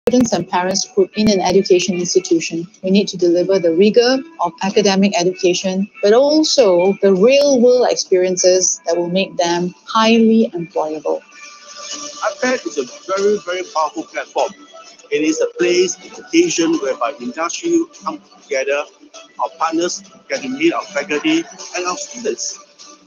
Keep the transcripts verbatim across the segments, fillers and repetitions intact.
students and parents put in an education institution. We need to deliver the rigor of academic education, but also the real-world experiences that will make them highly employable. iPad is a very, very powerful platform. It is a place, occasion whereby industry come together, our partners get to meet our faculty and our students.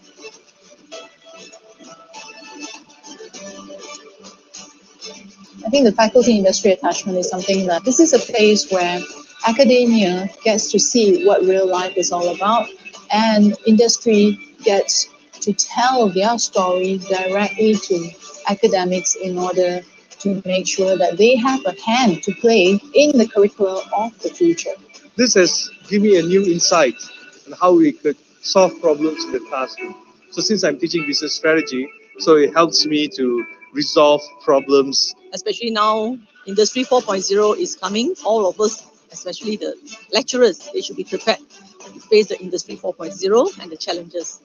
I think the faculty industry attachment is something that this is a place where academia gets to see what real life is all about, and industry gets to tell their story directly to academics in order to make sure that they have a hand to play in the curriculum of the future. This has given me a new insight on how we could solve problems in the classroom. So since I'm teaching business strategy, so it helps me to resolve problems. Especially now, Industry four point oh is coming. All of us, especially the lecturers, they should be prepared to face the Industry four point oh and the challenges.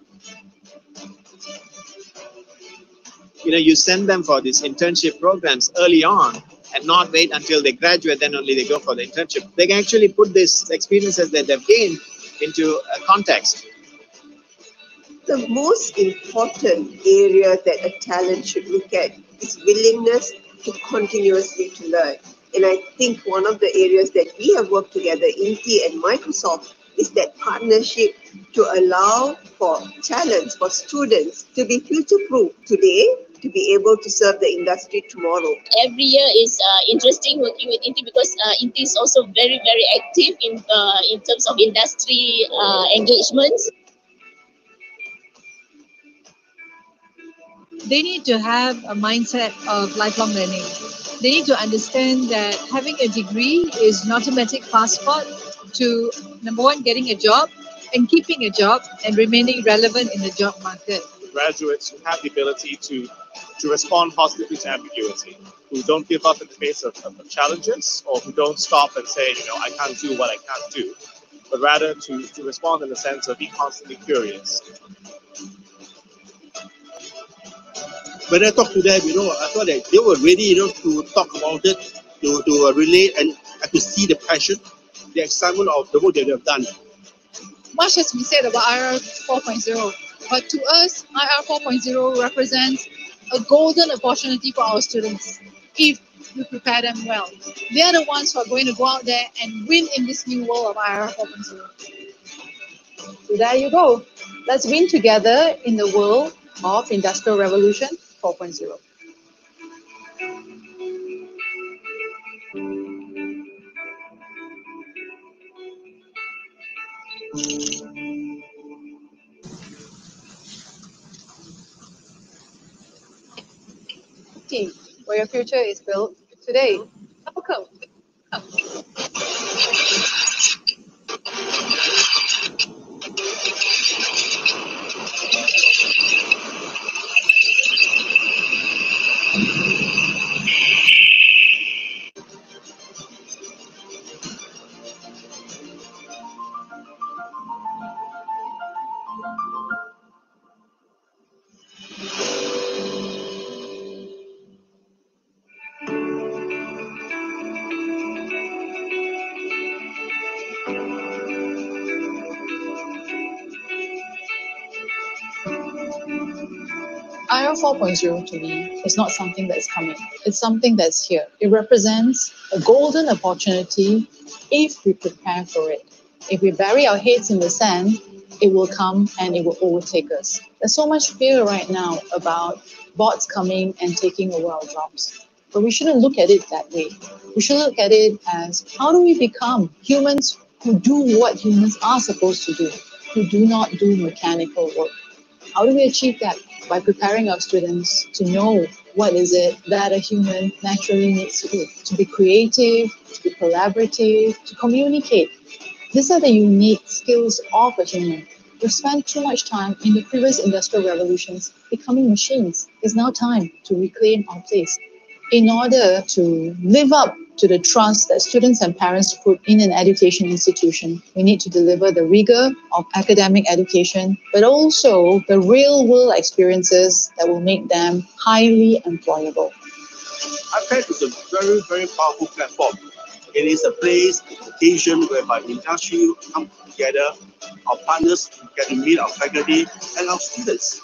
You know, you send them for these internship programs early on and not wait until they graduate, then only they go for the internship. They can actually put these experiences that they've gained into a context. The most important area that a talent should look at is willingness to continuously to learn. And I think one of the areas that we have worked together, I N T I and Microsoft, is that partnership to allow for talents, for students to be future-proof today, to be able to serve the industry tomorrow. Every year is uh, interesting working with I N T I because uh, I N T I is also very, very active in, uh, in terms of industry uh, engagements. They need to have a mindset of lifelong learning. They need to understand that having a degree is an automatic passport to, number one, getting a job and keeping a job and remaining relevant in the job market. Graduates who have the ability to, to respond positively to ambiguity, who don't give up in the face of, of challenges, or who don't stop and say, you know, I can't do what I can't do, but rather to, to respond in the sense of be constantly curious. When I talk to them, you know, I thought that they were ready, you know, to talk about it, to, to uh, relate and uh, to see the passion, the excitement of the work that they have done. Much has been said about I R four point oh, but to us, I R four point oh represents a golden opportunity for our students if we prepare them well. They are the ones who are going to go out there and win in this new world of I R four point oh. So there you go. Let's win together in the world of Industrial Revolution four point oh. Team, where your future is built today. Welcome. I R four point oh to me is not something that's coming. It's something that's here. It represents a golden opportunity if we prepare for it. If we bury our heads in the sand, it will come and it will overtake us. There's so much fear right now about bots coming and taking over our jobs. But we shouldn't look at it that way. We should look at it as, how do we become humans who do what humans are supposed to do, who do not do mechanical work? How do we achieve that? By preparing our students to know what is it that a human naturally needs to do, to be creative, to be collaborative, to communicate. These are the unique skills of a human. We've spent too much time in the previous industrial revolutions becoming machines. It's now time to reclaim our place. In order to live up to the trust that students and parents put in an education institution, we need to deliver the rigor of academic education, but also the real-world experiences that will make them highly employable. iPad is a very, very powerful platform. It is a place, occasion whereby industry come together, our partners get to meet our faculty and our students.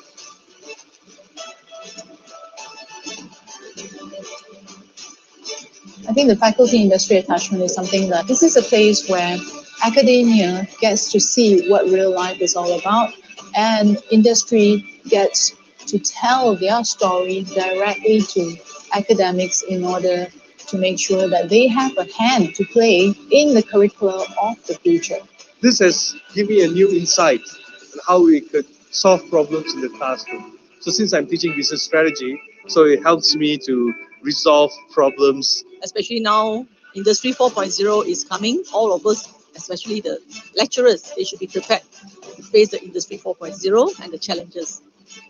I think the faculty industry attachment is something that this is a place where academia gets to see what real life is all about, and industry gets to tell their story directly to academics in order to make sure that they have a hand to play in the curricula of the future. This has given me a new insight on how we could solve problems in the classroom. So since I'm teaching business strategy, so it helps me to resolve problems. Especially now, Industry four point oh is coming. All of us, especially the lecturers, they should be prepared to face the Industry four point oh and the challenges.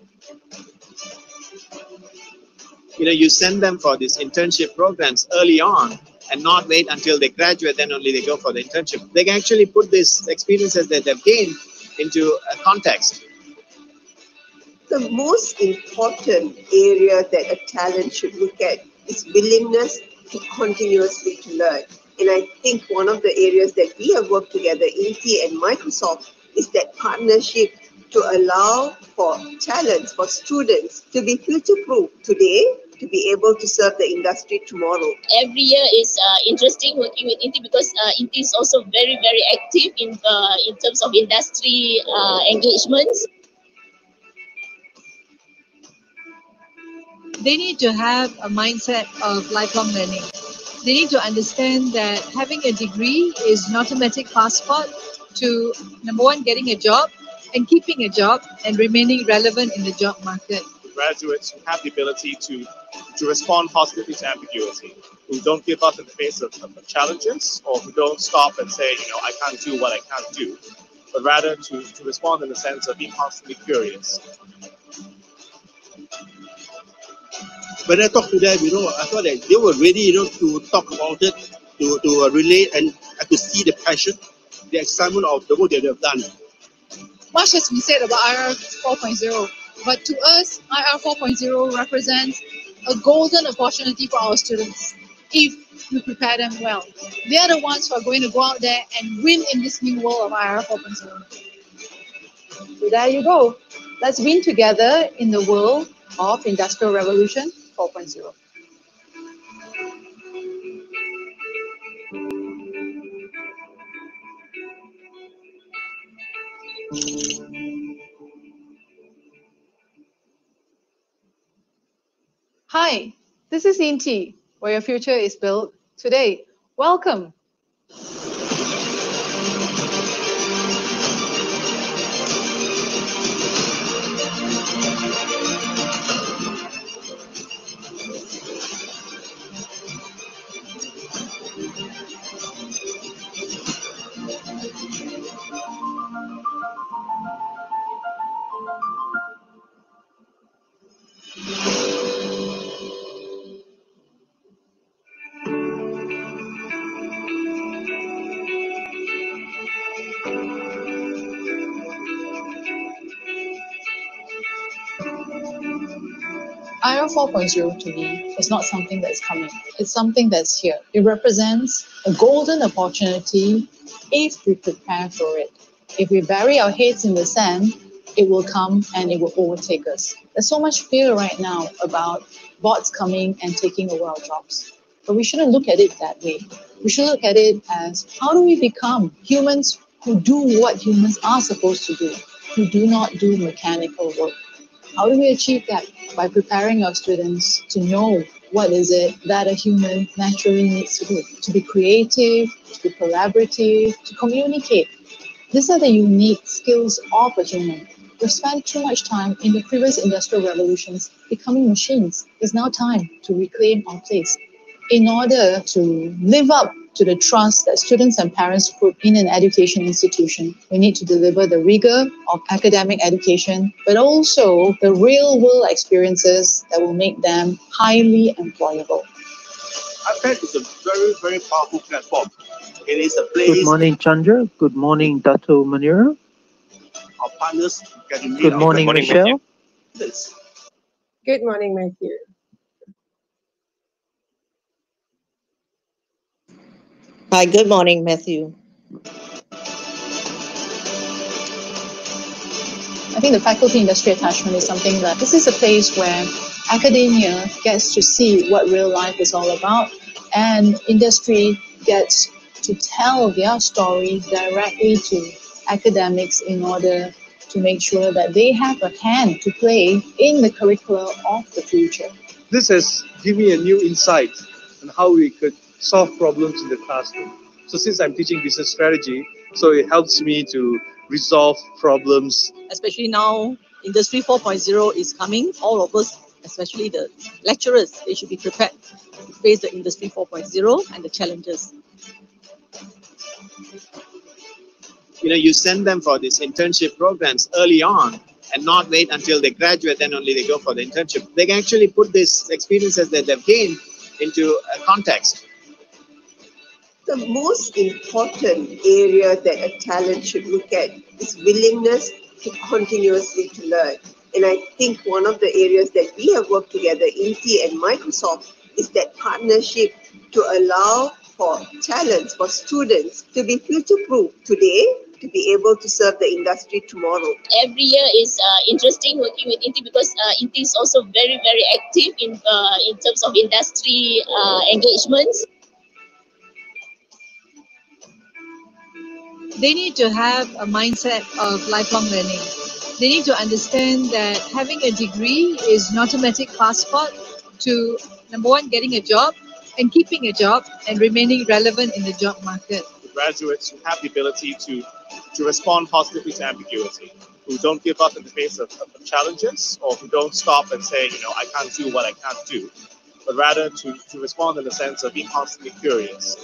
You know, you send them for these internship programs early on and not wait until they graduate, then only they go for the internship. They can actually put these experiences that they've gained into a context. The most important area that a talent should look at is willingness to continuously to learn. And I think one of the areas that we have worked together, I N T I and Microsoft, is that partnership to allow for talents, for students to be future-proof today, to be able to serve the industry tomorrow. Every year is uh, interesting working with I N T I because uh, I N T I is also very, very active in uh, in terms of industry uh, engagements. They need to have a mindset of lifelong learning. They need to understand that having a degree is an automatic passport to, number one, getting a job and keeping a job and remaining relevant in the job market. Graduates who have the ability to, to respond positively to ambiguity, who don't give up in the face of, of challenges, or who don't stop and say, you know, I can't do what I can't do, but rather to, to respond in the sense of being constantly curious. When I talk to them, you know, I thought that they were ready, you know, to talk about it, to, to uh, relate, and I could see the passion, the excitement of the work that they have done. Much has been said about I R four point oh, but to us, I R four point oh represents a golden opportunity for our students if we prepare them well. They are the ones who are going to go out there and win in this new world of I R four point oh. So there you go. Let's win together in the world of Industrial Revolution four point oh. Hi, this is I N T I, where your future is built today. Welcome. I R four point oh to me is not something that's coming. It's something that's here. It represents a golden opportunity if we prepare for it. If we bury our heads in the sand, it will come and it will overtake us. There's so much fear right now about bots coming and taking over our jobs. But we shouldn't look at it that way. We should look at it as, how do we become humans who do what humans are supposed to do, who do not do mechanical work? How do we achieve that? By preparing our students to know what is it that a human naturally needs to do. To be creative, to be collaborative, to communicate. These are the unique skills of a human. We've spent too much time in the previous industrial revolutions becoming machines. It's now time to reclaim our place. In order to live up to the trust that students and parents put in an education institution, we need to deliver the rigor of academic education, but also the real-world experiences that will make them highly employable. iPad is a very, very powerful platform. It is a place. Good morning, Chandra. Good morning, Dato Manira. Our partners get to meet. Good morning, our Michelle. This. Good morning, Matthew. Hi, good morning, Matthew. I think the faculty industry attachment is something that this is a place where academia gets to see what real life is all about, and industry gets to tell their stories directly to academics in order to make sure that they have a hand to play in the curricula of the future. This has given me a new insight on how we could solve problems in the classroom. So since I'm teaching business strategy, so it helps me to resolve problems. Especially now, Industry four point oh is coming. All of us, especially the lecturers, they should be prepared to face the Industry four point oh and the challenges. You know, you send them for these internship programs early on and not wait until they graduate, then only they go for the internship. They can actually put these experiences that they've gained into a context. The most important area that a talent should look at is willingness to continuously to learn. And I think one of the areas that we have worked together, I N T I and Microsoft, is that partnership to allow for talents, for students to be future-proof today, to be able to serve the industry tomorrow. Every year is uh, interesting working with I N T I because uh, I N T I is also very, very active in uh, in terms of industry uh, engagements. They need to have a mindset of lifelong learning. They need to understand that having a degree is an automatic passport to, number one, getting a job and keeping a job and remaining relevant in the job market. Graduates who have the ability to, to respond positively to ambiguity, who don't give up in the face of, of challenges, or who don't stop and say, you know, I can't do what I can't do, but rather to, to respond in the sense of being constantly curious.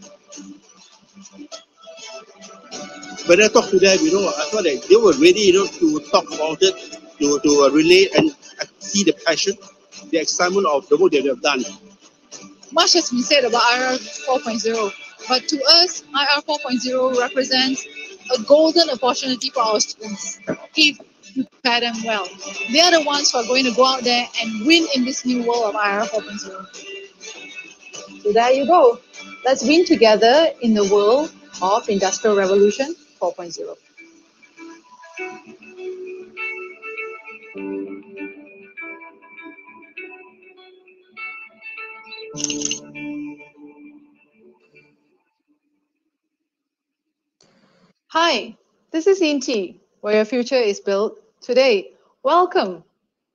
When I talk to them, you know, I thought that they were ready, you know, to talk about it, to, to uh, relate and see the passion, the excitement of the work that they have done. Much has been said about I R four point oh, but to us, I R four point oh represents a golden opportunity for our students if we prepare them well. They are the ones who are going to go out there and win in this new world of I R four point oh. So there you go. Let's win together in the world of Industrial Revolution four point oh. Hi, this is I N T I, where your future is built today. Welcome.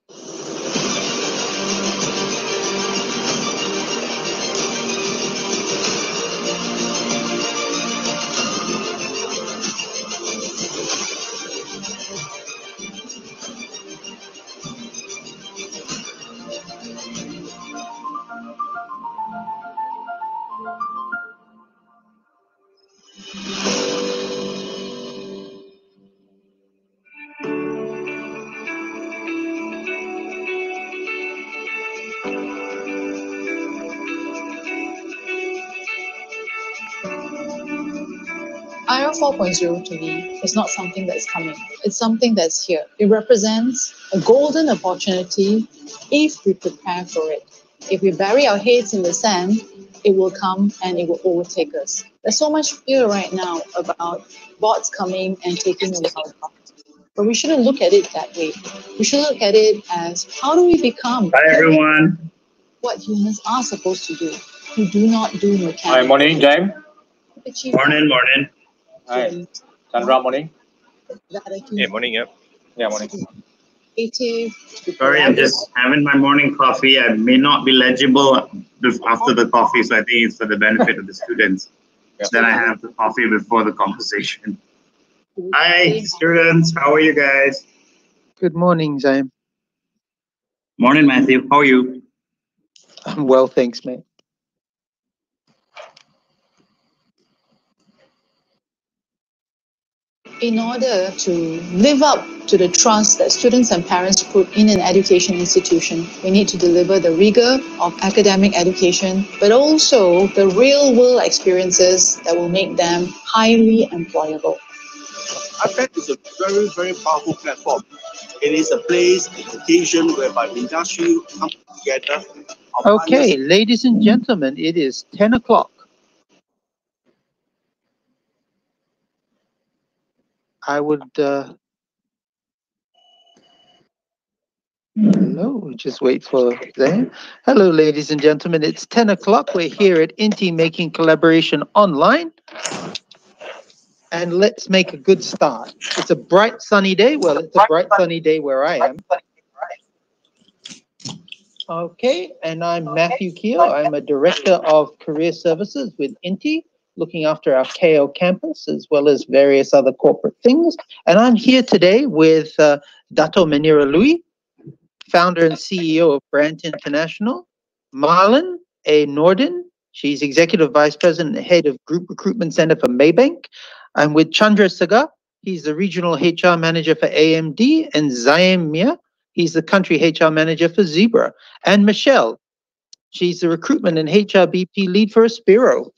I R four point oh to me is not something that's coming. It's something that's here. It represents a golden opportunity if we prepare for it. If we bury our heads in the sand, it will come and it will overtake us. There's so much fear right now about bots coming and taking over our jobs. But we shouldn't look at it that way. We should look at it as, how do we become Hi everyone. what humans are supposed to do, who do not do mechanical. Hi, morning, James. Achieve Morning, morning. Hi, Chandra, morning. Yeah, morning, yep. Yeah, morning. Creative, to be Sorry, I'm collaborative. just having my morning coffee. I may not be legible after the coffee, so I think it's for the benefit of the students. Then I have the coffee before the conversation. Hi, students. How are you guys? Good morning, James. Morning, Matthew. How are you? I'm well, thanks, mate. In order to live up to the trust that students and parents put in an education institution, we need to deliver the rigor of academic education, but also the real world experiences that will make them highly employable. I bet it's a very, very powerful platform. It is a place, an occasion whereby industry come together. Okay, ladies and gentlemen, it is ten o'clock. I would. Uh, hello, just wait for them. Hello, ladies and gentlemen. It's ten o'clock. We're here at I N T I making collaboration online. And let's make a good start. It's a bright sunny day. Well, it's a bright sunny day where I am. Okay, and I'm Matthew Keel. I'm a Director of Career Services with I N T I, looking after our K O campus as well as various other corporate things. And I'm here today with uh, Dato Manira Lui, founder and C E O of Brand International, Marlon A. Norden. She's Executive Vice President and Head of Group Recruitment Center for Maybank. I'm with Chandra Saga. He's the Regional H R Manager for A M D, and Zaim Mia. He's the Country H R Manager for Zebra. And Michelle, she's the Recruitment and H R B P Lead for Aspiro.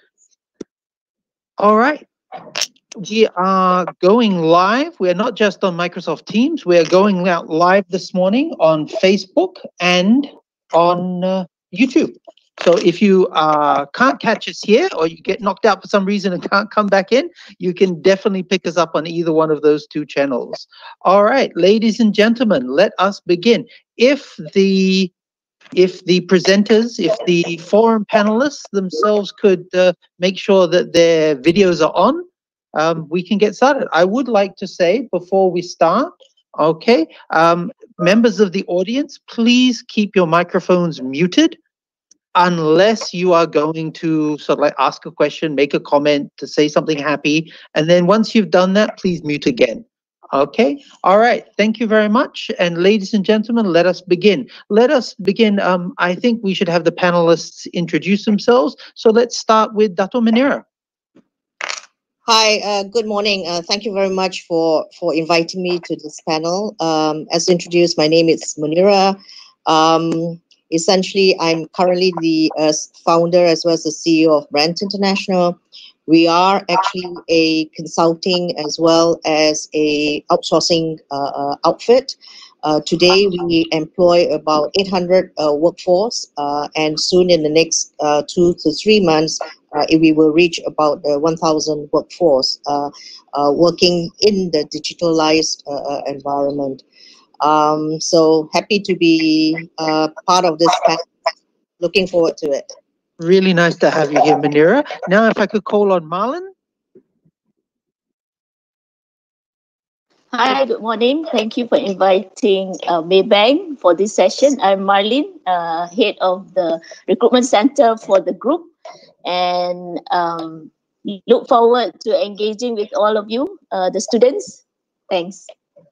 All right. We are going live. We're not just on Microsoft Teams. We're going out live this morning on Facebook and on uh, YouTube. So if you uh, can't catch us here, or you get knocked out for some reason and can't come back in, you can definitely pick us up on either one of those two channels. All right, ladies and gentlemen, let us begin. If the if the presenters, if the forum panelists themselves could uh, make sure that their videos are on, um, we can get started. I would like to say before we start, okay, um, members of the audience, please keep your microphones muted, unless you are going to sort of like ask a question, make a comment, to say something happy. And then once you've done that, please mute again. Okay. All right. Thank you very much. And ladies and gentlemen, let us begin. Let us begin. Um, I think we should have the panelists introduce themselves. So let's start with Dato Manira. Hi, uh, good morning. Uh, thank you very much for, for inviting me to this panel. Um, as introduced, my name is Munira. Um, Essentially, I'm currently the uh, founder as well as the C E O of Brand International. We are actually a consulting as well as a outsourcing uh, uh, outfit. Uh, today, we employ about eight hundred uh, workforce, uh, and soon in the next uh, two to three months, uh, we will reach about uh, one thousand workforce uh, uh, working in the digitalized uh, environment. Um, so happy to be uh, part of this panel. Looking forward to it. Really nice to have you here, Manira. Now, if I could call on Marlon. Hi, good morning. Thank you for inviting uh, Maybank for this session. I'm Marlene, uh, head of the recruitment center for the group, and um, look forward to engaging with all of you, uh, the students. Thanks.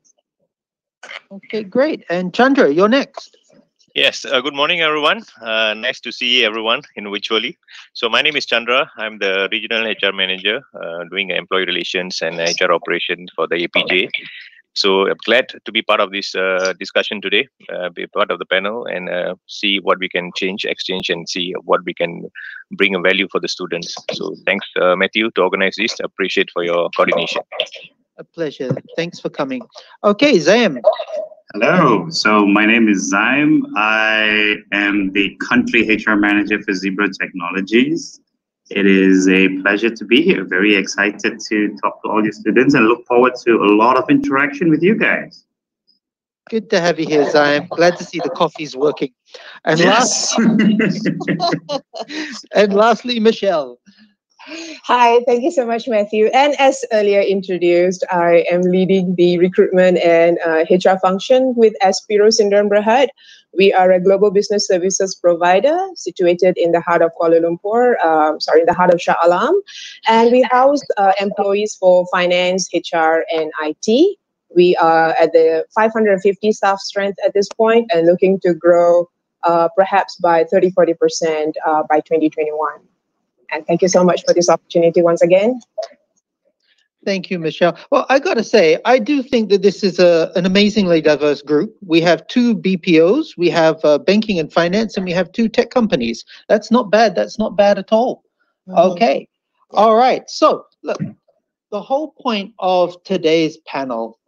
Okay, great. And Chandra, you're next. Yes, uh, good morning, everyone. Uh, nice to see everyone in virtually. So my name is Chandra. I'm the Regional H R Manager uh, doing employee relations and H R operations for the A P J. So I'm glad to be part of this uh, discussion today, uh, be part of the panel and uh, see what we can change, exchange, and see what we can bring a value for the students. So thanks, uh, Matthew, to organize this. Appreciate for your coordination. A pleasure. Thanks for coming. Okay, Zaim. Hello, so my name is Zaim. I am the Country H R Manager for Zebra Technologies. It is a pleasure to be here. Very excited to talk to all your students and look forward to a lot of interaction with you guys. Good to have you here, Zaim. Glad to see the coffee's working. And, yes. lastly, and lastly, Michelle. Hi, thank you so much, Matthew. And as earlier introduced, I am leading the recruitment and uh, H R function with Aspiro Sindram Berhad. We are a global business services provider situated in the heart of Kuala Lumpur, uh, sorry, in the heart of Shah Alam. And we house uh, employees for finance, H R, and I T. We are at the five hundred fifty staff strength at this point and looking to grow uh, perhaps by thirty to forty percent uh, by twenty twenty-one. And thank you so much for this opportunity once again. Thank you, Michelle. Well, I got to say, I do think that this is a, an amazingly diverse group. We have two B P Os, we have uh, banking and finance, and we have two tech companies. That's not bad. That's not bad at all. Mm-hmm. Okay. All right. So, look, the whole point of today's panel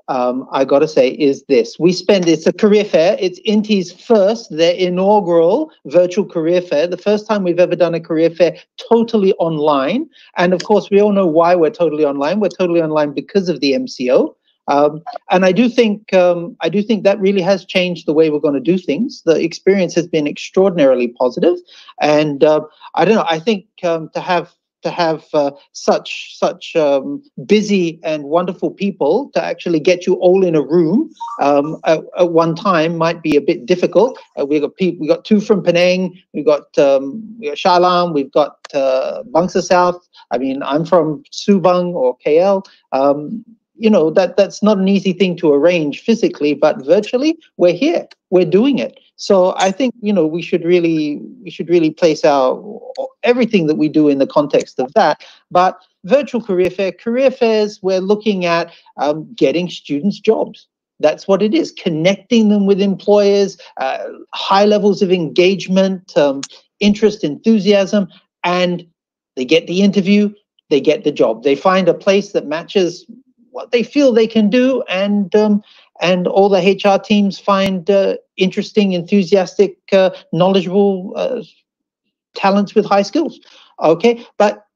um, I got to say, is this. We spend, it's a career fair. It's I N T I's first, their inaugural virtual career fair, the first time we've ever done a career fair totally online. And of course, we all know why we're totally online. We're totally online because of the M C O. Um, and I do think um, I do think that really has changed the way we're going to do things. The experience has been extraordinarily positive, and uh, I don't know. I think um, to have to have uh, such such um, busy and wonderful people to actually get you all in a room um, at, at one time might be a bit difficult. Uh, we got people. We got two from Penang. We got um, we got Shah Alam. We've got uh, Bangsa South. I mean, I'm from Subang or K L. Um, you know, that that's not an easy thing to arrange physically, but virtually we're here, we're doing it. So I think, you know, we should really, we should really place our, everything that we do in the context of that. But virtual career fair, career fairs, we're looking at um, getting students jobs. That's what it is, connecting them with employers, uh, high levels of engagement, um, interest, enthusiasm, and they get the interview, they get the job. They find a place that matches what they feel they can do, and um, and all the H R teams find uh, interesting, enthusiastic, uh, knowledgeable uh, talents with high skills. Okay, but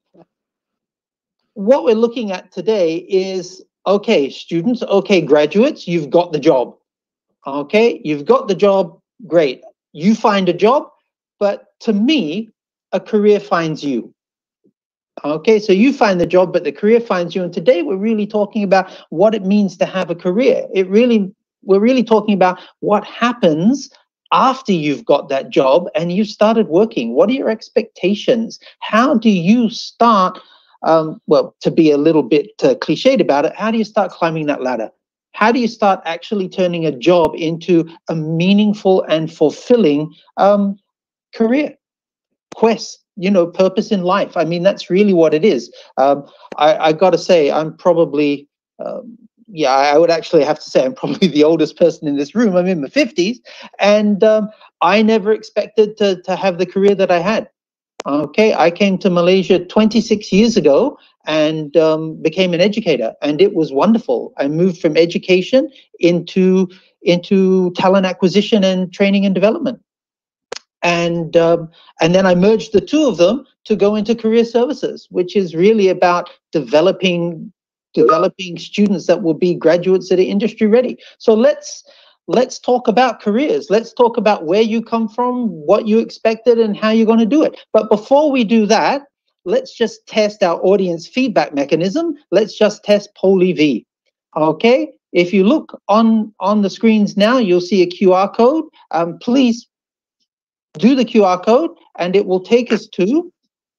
what we're looking at today is, okay, students, okay, graduates, you've got the job. Okay, you've got the job, great. You find a job, but to me, a career finds you. Okay, so you find the job, but the career finds you. And today we're really talking about what it means to have a career. It really, we're really talking about what happens after you've got that job and you've started working. What are your expectations? How do you start, um, well, to be a little bit uh, cliched about it, how do you start climbing that ladder? How do you start actually turning a job into a meaningful and fulfilling um, career? Quest, you know, purpose in life. I mean, that's really what it is. Um, I, I got to say, I'm probably, um, yeah, I would actually have to say I'm probably the oldest person in this room. I'm in my fifties, and um, I never expected to, to have the career that I had. Okay, I came to Malaysia twenty-six years ago and um, became an educator, and it was wonderful. I moved from education into into talent acquisition and training and development. And um, and then I merged the two of them to go into career services, which is really about developing developing students that will be graduates that are industry ready. So let's let's talk about careers. Let's talk about where you come from, what you expected, and how you're going to do it. But before we do that, let's just test our audience feedback mechanism. Let's just test PolyV. Okay. If you look on on the screens now, you'll see a Q R code. Um, please do the Q R code, and it will take us to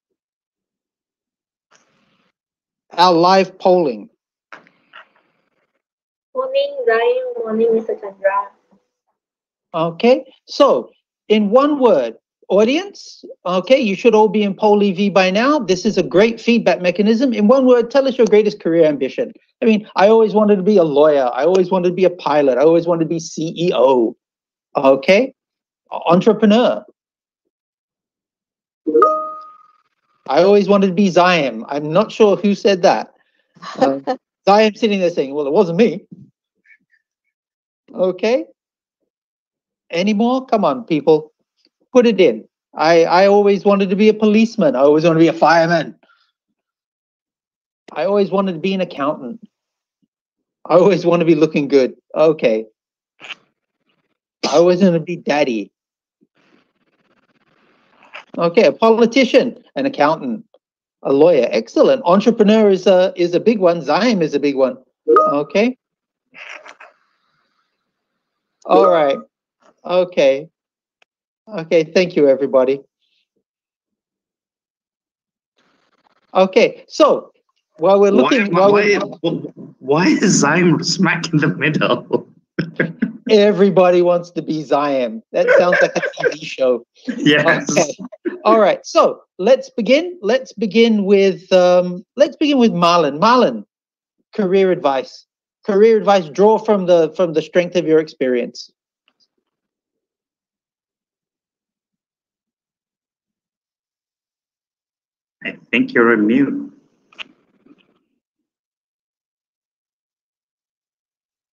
our live polling. Morning, Ryan. Morning, Mister Chandra. Okay, so in one word, audience, okay, you should all be in PolyV by now. This is a great feedback mechanism. In one word, tell us your greatest career ambition. I mean, I always wanted to be a lawyer. I always wanted to be a pilot. I always wanted to be C E O. Okay, entrepreneur. I always wanted to be Ziam. I'm not sure who said that. Uh, Ziam sitting there saying, well, it wasn't me. Okay. Any more? Come on, people. Put it in. I, I always wanted to be a policeman. I always wanted to be a fireman. I always wanted to be an accountant. I always want to be looking good. Okay. I always want to be daddy. Okay, a politician, an accountant, a lawyer. Excellent. Entrepreneur is a is a big one. Ziam is a big one. Okay. All right. Okay. Okay. Thank you, everybody. Okay. So while we're looking, why, while why, we're, why is Zyme smack in the middle? everybody wants to be Ziam. That sounds like a T V show. Yes. Okay. All right. So let's begin. Let's begin with um, let's begin with Marlon. Marlon, career advice. Career advice. Draw from the from the strength of your experience. I think you're on mute.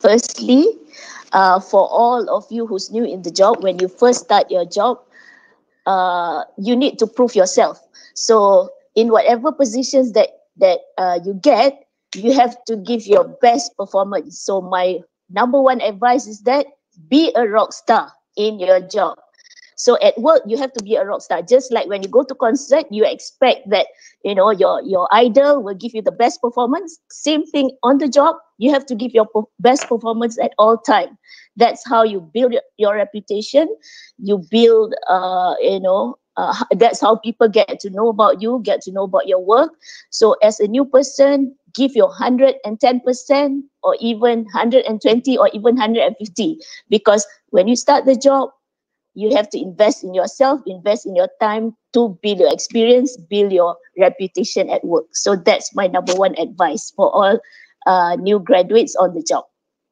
Firstly, uh, for all of you who's new in the job, when you first start your job, uh, you need to prove yourself. So in whatever positions that that uh, you get, you have to give your best performance. So my number one advice is that be a rock star in your job. So at work, you have to be a rock star. Just like when you go to concert, you expect that, you know, your, your idol will give you the best performance. Same thing on the job, you have to give your best performance at all time. That's how you build your reputation. You build, uh, you know, uh, that's how people get to know about you, get to know about your work. So as a new person, give your one hundred ten percent or even one hundred twenty or even one hundred fifty. Because when you start the job, you have to invest in yourself, invest in your time to build your experience, build your reputation at work. So that's my number one advice for all uh, new graduates on the job.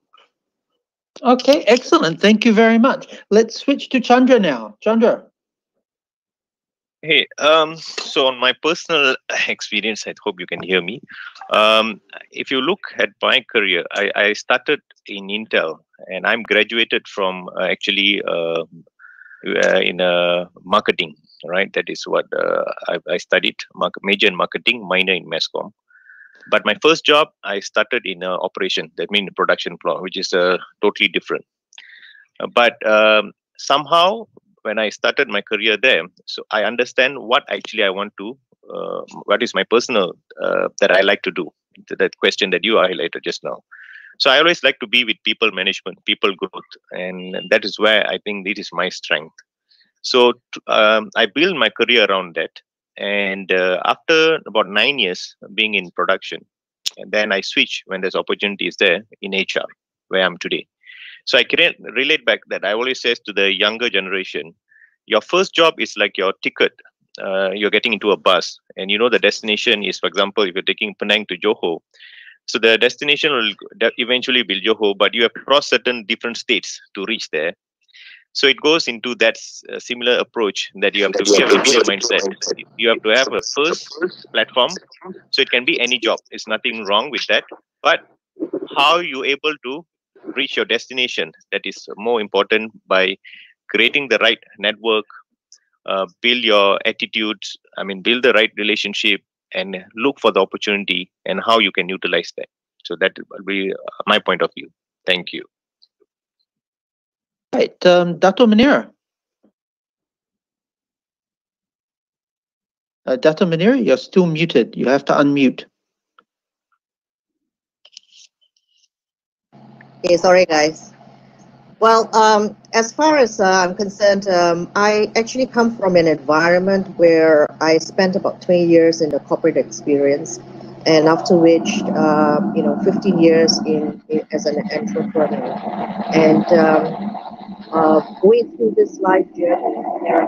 Okay, excellent. Thank you very much. Let's switch to Chandra now. Chandra. Hey, um, so on my personal experience, I hope you can hear me. Um, if you look at my career, I, I started in Intel, and I'm graduated from uh, actually uh, uh, in uh, marketing, right? That is what uh, I, I studied, market, major in marketing, minor in mass comm. But my first job, I started in uh, operation, that means production floor, which is uh, totally different. Uh, but um, somehow, when I started my career there, so I understand what actually I want to, uh, what is my personal uh, that I like to do. That question that you highlighted just now. So I always like to be with people management, people growth, and that is where I think this is my strength. So um, I built my career around that. And uh, after about nine years being in production, and then I switch when there's opportunities there in H R, where I'm today. So I can relate back that I always says to the younger generation, your first job is like your ticket. Uh, you're getting into a bus, and you know the destination is, for example, if you're taking Penang to Johor, so the destination will eventually be Johor, but you have to cross certain different states to reach there. So it goes into that uh, similar approach that you have to be a future mindset. You have to have a first platform. So it can be any job. There's nothing wrong with that. But how you able to reach your destination, that is more important by creating the right network, uh, build your attitudes, I mean, build the right relationship and look for the opportunity and how you can utilize that. So that will be my point of view. Thank you. Right, um, Dato Munira. Uh, Dato Munira, you're still muted. You have to unmute. Okay, sorry guys. Well, um, as far as uh, I'm concerned, um, I actually come from an environment where I spent about twenty years in the corporate experience, and after which, uh, you know, fifteen years in, in as an entrepreneur. And um, uh, going through this life journey, there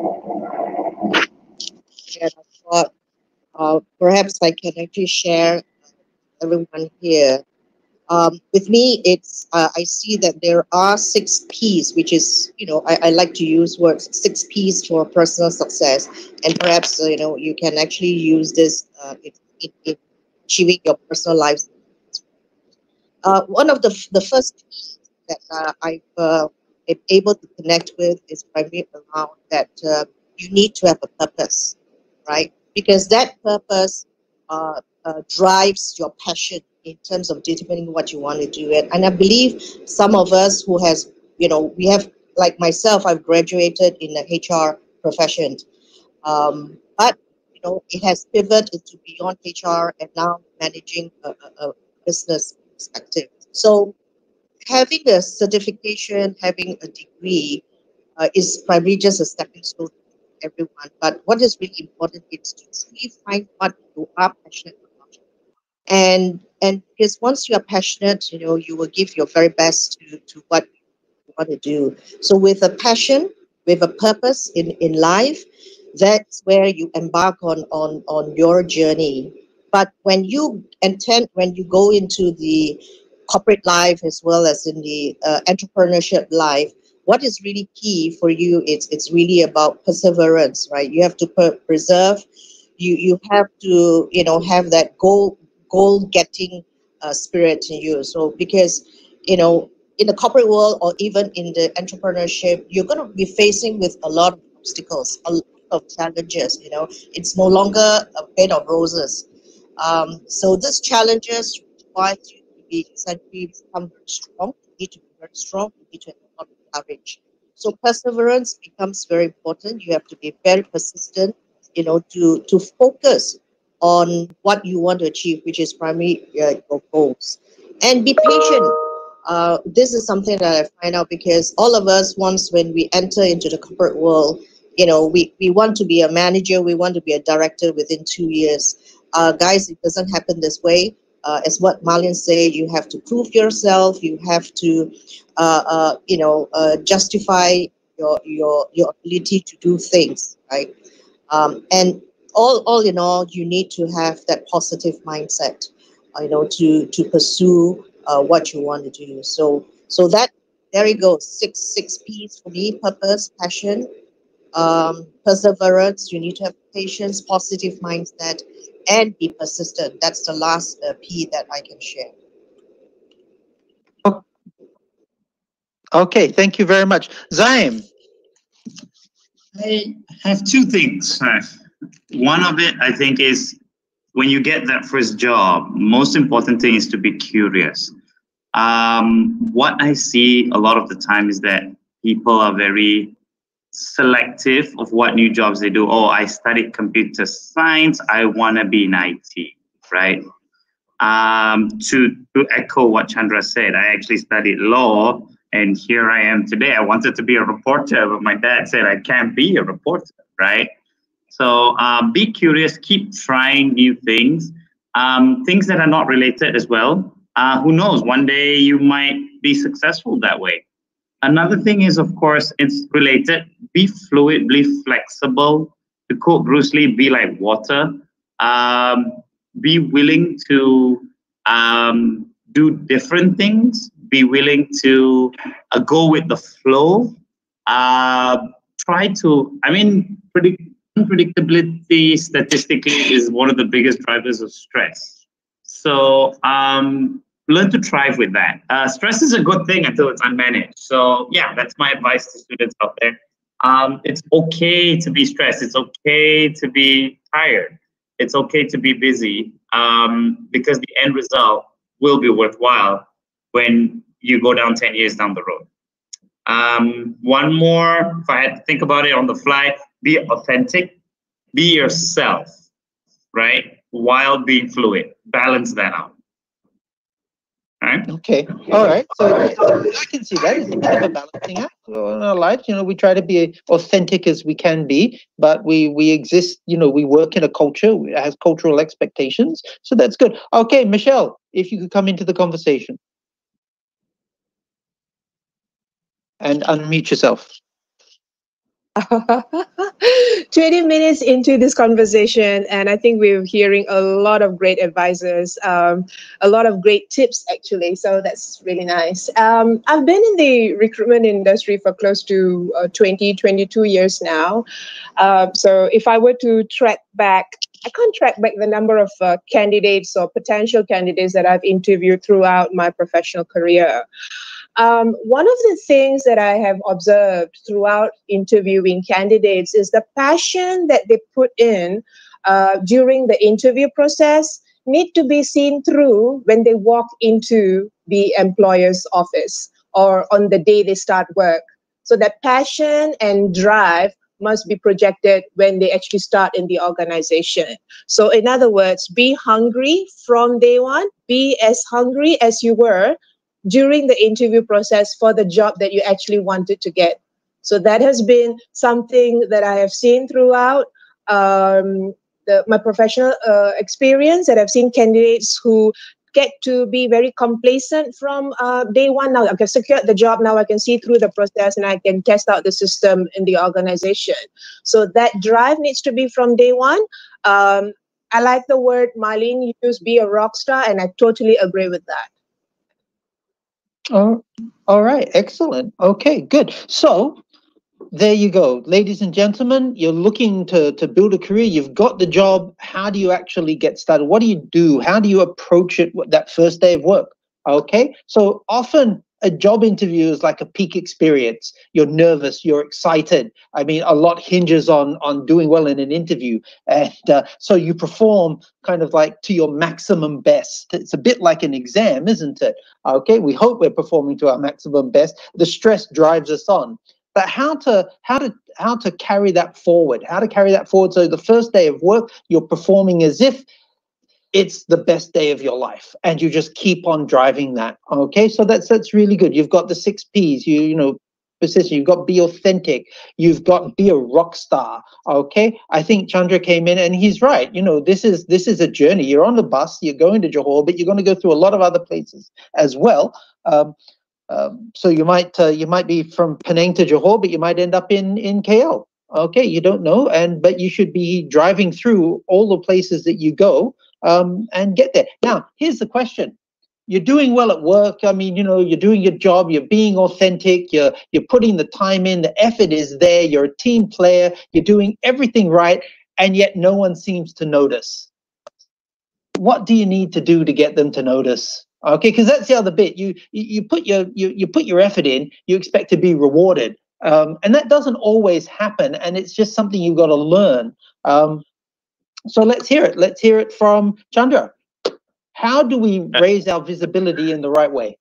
are and I thought uh, perhaps I can actually share everyone here. Um, with me, it's uh, I see that there are six P's, which is, you know, I, I like to use words, six P's for personal success. And perhaps, uh, you know, you can actually use this uh, in, in, in achieving your personal life. Uh, one of the, the first P's that uh, I've uh, been able to connect with is primarily around that uh, you need to have a purpose, right? Because that purpose uh, uh, drives your passion in terms of determining what you want to do. And, and I believe some of us who has, you know, we have, like myself, I've graduated in the H R profession, um, but, you know, it has pivoted into beyond H R and now managing a, a, a business perspective. So having a certification, having a degree uh, is probably just a stepping stone to everyone. But what is really important is to truly find what you are passionate about. And and because once you are passionate, you know, you will give your very best to, to what you want to do. So with a passion, with a purpose in, in life, that's where you embark on, on, on your journey. But when you intend, when you go into the corporate life as well as in the uh, entrepreneurship life, what is really key for you, it's it's really about perseverance, right? You have to per- preserve, you you have to, you know, have that goal goal getting uh, spirit in you. So because you know, in the corporate world or even in the entrepreneurship, you're going to be facing with a lot of obstacles, a lot of challenges. You know, it's no longer a bed of roses. Um, so these challenges require you to be essentially become very strong. You need to be very strong. You need to have a lot of courage. So perseverance becomes very important. You have to be very persistent, you know, to to focus on what you want to achieve, which is primarily uh, your goals, and be patient. Uh, this is something that I find out because all of us, once when we enter into the corporate world, you know, we, we want to be a manager, we want to be a director within two years. Uh, guys, it doesn't happen this way. Uh, as what Marlene said, you have to prove yourself, you have to, uh, uh, you know, uh, justify your, your, your ability to do things, right? Um, and all, all in all, you need to have that positive mindset, uh, you know, to, to pursue uh, what you want to do. So, so that, there you go, six, six P's for me: purpose, passion, um, perseverance. You need to have patience, positive mindset, and be persistent. That's the last uh, P that I can share. Okay, thank you very much. Zaim. I have two things. One of it, I think, is when you get that first job, most important thing is to be curious. Um, what I see a lot of the time is that people are very selective of what new jobs they do. Oh, I studied computer science, I want to be in I T, right? Um, to, to echo what Chandra said, I actually studied law, and here I am today. I wanted to be a reporter, but my dad said I can't be a reporter, right? So uh, be curious, keep trying new things, um, things that are not related as well. Uh, who knows, one day you might be successful that way. Another thing is, of course, it's related. Be fluid, be flexible. To quote Bruce Lee, be like water. Um, be willing to um, do different things. Be willing to uh, go with the flow. Uh, try to, I mean, predict, unpredictability statistically is one of the biggest drivers of stress. So um, learn to thrive with that. Uh, stress is a good thing until it's unmanaged. So yeah, that's my advice to students out there. Um, it's okay to be stressed. It's okay to be tired. It's okay to be busy um, because the end result will be worthwhile when you go down ten years down the road. Um, one more, if I had to think about it on the fly, be authentic, be yourself, right? While being fluid, balance that out. Right. Okay. All right. So I can see that. It's a bit of a balancing act in our lives. You know, we try to be authentic as we can be, but we we exist. You know, we work in a culture that has cultural expectations. So that's good. Okay, Michelle, if you could come into the conversation and unmute yourself. twenty minutes into this conversation, and I think we're hearing a lot of great advices, um, a lot of great tips, actually. So that's really nice. Um, I've been in the recruitment industry for close to uh, twenty, twenty-two years now. Uh, so if I were to track back, I can't track back the number of uh, candidates or potential candidates that I've interviewed throughout my professional career. Um, one of the things that I have observed throughout interviewing candidates is the passion that they put in uh, during the interview process need to be seen through when they walk into the employer's office or on the day they start work. So that passion and drive must be projected when they actually start in the organization. So in other words, be hungry from day one, be as hungry as you were during the interview process for the job that you actually wanted to get. So that has been something that I have seen throughout um, the, my professional uh, experience, that I've seen candidates who get to be very complacent from uh, day one. Now I can secure the job, now I can see through the process and I can test out the system in the organization. So that drive needs to be from day one. Um, I like the word Marlene used, be a rock star, and I totally agree with that. Oh, all right. Excellent. Okay, good. So there you go. Ladies and gentlemen, you're looking to, to build a career. You've got the job. How do you actually get started? What do you do? How do you approach it that first day of work? Okay, so often a job interview is like a peak experience. You're nervous, you're excited. I mean, a lot hinges on on doing well in an interview, and uh, so you perform kind of like to your maximum best. It's a bit like an exam, isn't it? Okay, we hope we're performing to our maximum best. The stress drives us on, but how to how to how to carry that forward? How to carry that forward? So the first day of work, you're performing as if it's the best day of your life, and you just keep on driving that. Okay, so that's that's really good. You've got the six P's. You you know, persistent. You've got be authentic. You've got be a rock star. Okay, I think Chandra came in and he's right. You know, this is this is a journey. You're on the bus. You're going to Johor, but you're going to go through a lot of other places as well. Um, um, so you might uh, you might be from Penang to Johor, but you might end up in in K L. Okay, you don't know, and but you should be driving through all the places that you go. Um, and get there. Now, here's the question. You're doing well at work. I mean, you know, you're doing your job. You're being authentic. You're, you're putting the time in. The effort is there. You're a team player. You're doing everything right. And yet no one seems to notice. What do you need to do to get them to notice? Okay, because that's the other bit. You, you, you, put your, you, you put your effort in. You expect to be rewarded. Um, and that doesn't always happen. And it's just something you've got to learn. Um, So let's hear it. Let's hear it from Chandra. How do we raise our visibility in the right way?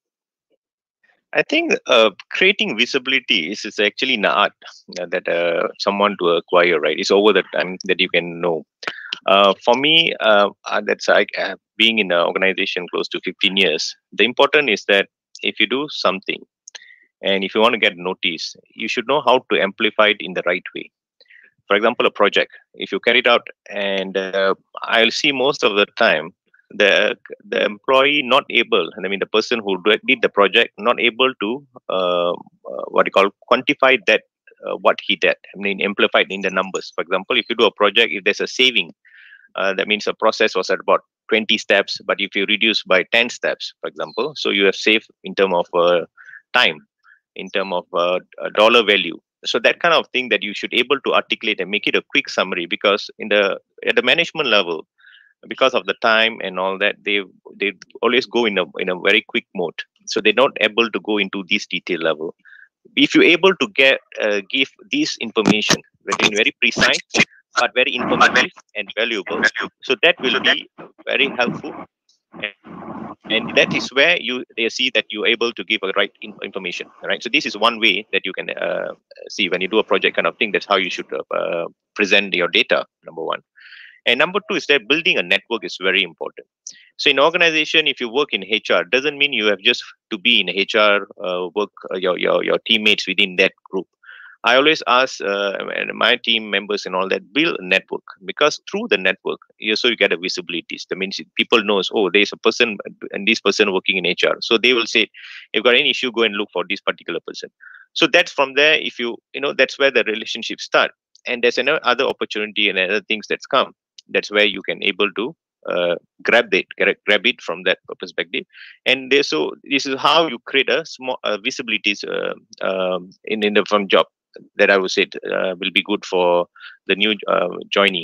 I think uh, creating visibility is, is actually an art uh, that uh, someone to acquire, right? It's over the time that you can know. Uh, for me, uh, uh, that's like uh, being in an organization close to fifteen years. The important is that if you do something and if you want to get noticed, you should know how to amplify it in the right way. For example, a project, if you carry it out, and uh, I'll see most of the time, the the employee not able, I mean, the person who did the project not able to, uh, uh, what you call, quantify that, uh, what he did, I mean, amplified in the numbers. For example, if you do a project, if there's a saving, uh, that means the process was at about twenty steps, but if you reduce by ten steps, for example, so you have saved in terms of uh, time, in terms of uh, dollar value. So that kind of thing that you should able to articulate and make it a quick summary, because in the at the management level, because of the time and all that, they they always go in a in a very quick mode. So they're not able to go into this detail level. If you're able to get uh, give this information very very precise but very informative and valuable, so that will be very helpful. And, and that is where you they see that you're able to give a right in, information, right? So this is one way that you can uh, see when you do a project kind of thing. That's how you should uh, present your data, number one. And number two is that building a network is very important. So in organization, if you work in H R, doesn't mean you have just to be in H R uh, work, uh, your, your, your teammates within that group. I always ask uh, my team members and all that, build a network, because through the network, you so you get a visibility. That means people knows, oh, there's a person and this person working in H R. So they will say, if you've got any issue, go and look for this particular person. So that's from there, if you, you know, that's where the relationships start. And there's another other opportunity and other things that's come. That's where you can able to uh, grab it, grab it from that perspective. And they, so this is how you create a small uh, visibilities uh, um, in, in the from job. That I would say uh, will be good for the new uh, joinee.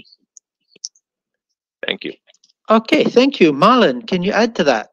Thank you. Okay, thank you. Marlon, can you add to that?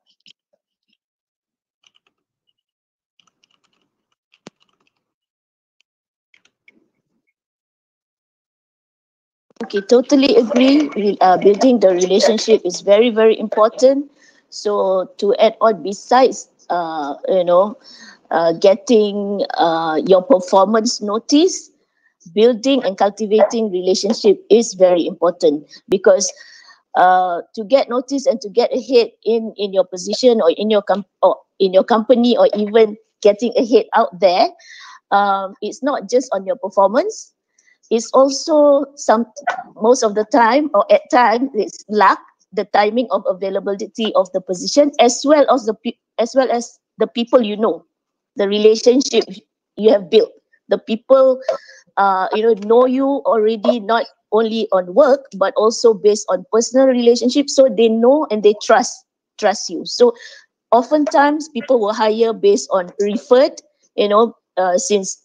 Okay, totally agree. Re- Uh, building the relationship is very, very important. So to add on, besides, uh, you know, uh, getting uh, your performance noticed, building and cultivating relationship is very important, because uh, to get noticed and to get ahead in, in your position or in your com- or in your company, or even getting ahead out there, um, it's not just on your performance. It's also some most of the time, or at times, it's luck, the timing of availability of the position, as well as the pe- as well as the people you know, the relationship you have built. The people, uh, you know, know you already, not only on work but also based on personal relationships. So they know and they trust trust you. So oftentimes people will hire based on referred, you know, uh, since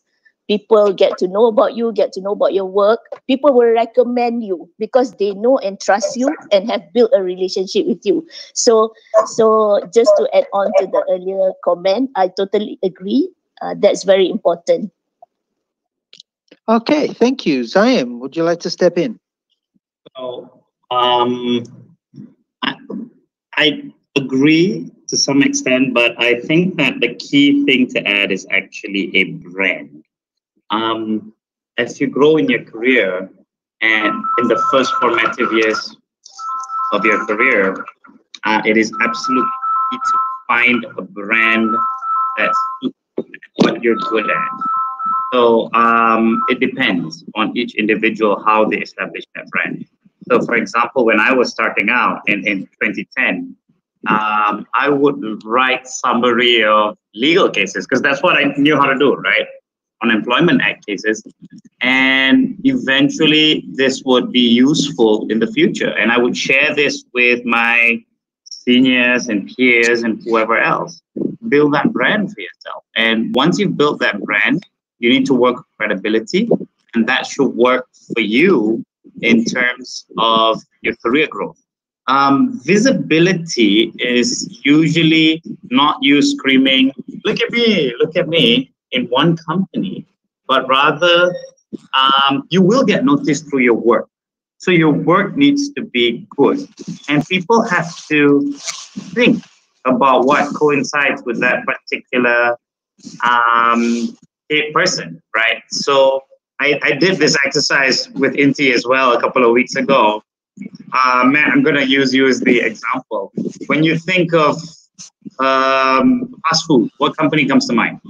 people get to know about you, get to know about your work. People will recommend you because they know and trust you and have built a relationship with you. So, so just to add on to the earlier comment, I totally agree. Uh, that's very important. Okay, thank you. Zaim, would you like to step in? So, um, I, I agree to some extent, but I think that the key thing to add is actually a brand. Um, as you grow in your career and in the first formative years of your career, uh, it is absolutely key to find a brand that's what you're good at. So um, it depends on each individual how they establish that brand. So for example, when I was starting out in, in twenty ten, um, I would write summary of legal cases because that's what I knew how to do, right? Unemployment Act cases. And eventually this would be useful in the future. And I would share this with my seniors and peers and whoever else. Build that brand for yourself. And once you've built that brand, you need to work with credibility, and that should work for you in terms of your career growth. Um, visibility is usually not you screaming, look at me, look at me, in one company, but rather um, you will get noticed through your work. So your work needs to be good. And people have to think about what coincides with that particular um, person, right? So I, I did this exercise with I N T I as well a couple of weeks ago. Uh, Matt, I'm going to use you as the example. When you think of um, fast food, what company comes to mind?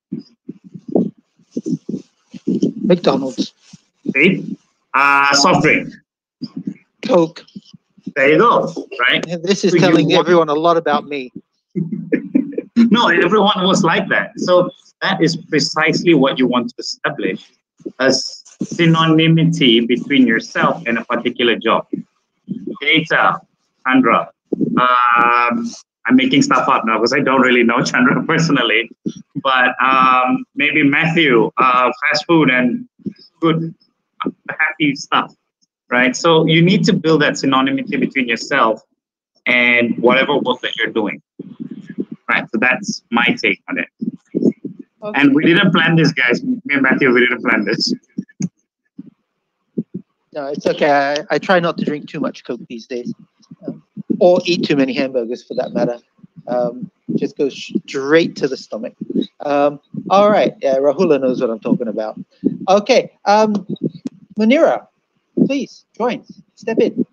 McDonald's. See? Uh, soft drink. Coke. There you go, right? This is So telling want... everyone a lot about me. No, everyone was like that. So that is precisely what you want to establish as synonymity between yourself and a particular job. Data, Chandra. Um, I'm making stuff up now because I don't really know Chandra personally, but um, maybe Matthew, uh, fast food and good, happy stuff, right? So you need to build that synonymity between yourself and whatever work that you're doing, right? So that's my take on it. Okay. And we didn't plan this, guys. Me and Matthew, we didn't plan this. No, it's okay. I, I try not to drink too much Coke these days, um, or eat too many hamburgers for that matter. Um, just go straight to the stomach. Um, all right. Yeah, Rahula knows what I'm talking about. Okay. Um, Munira, please join. Step in.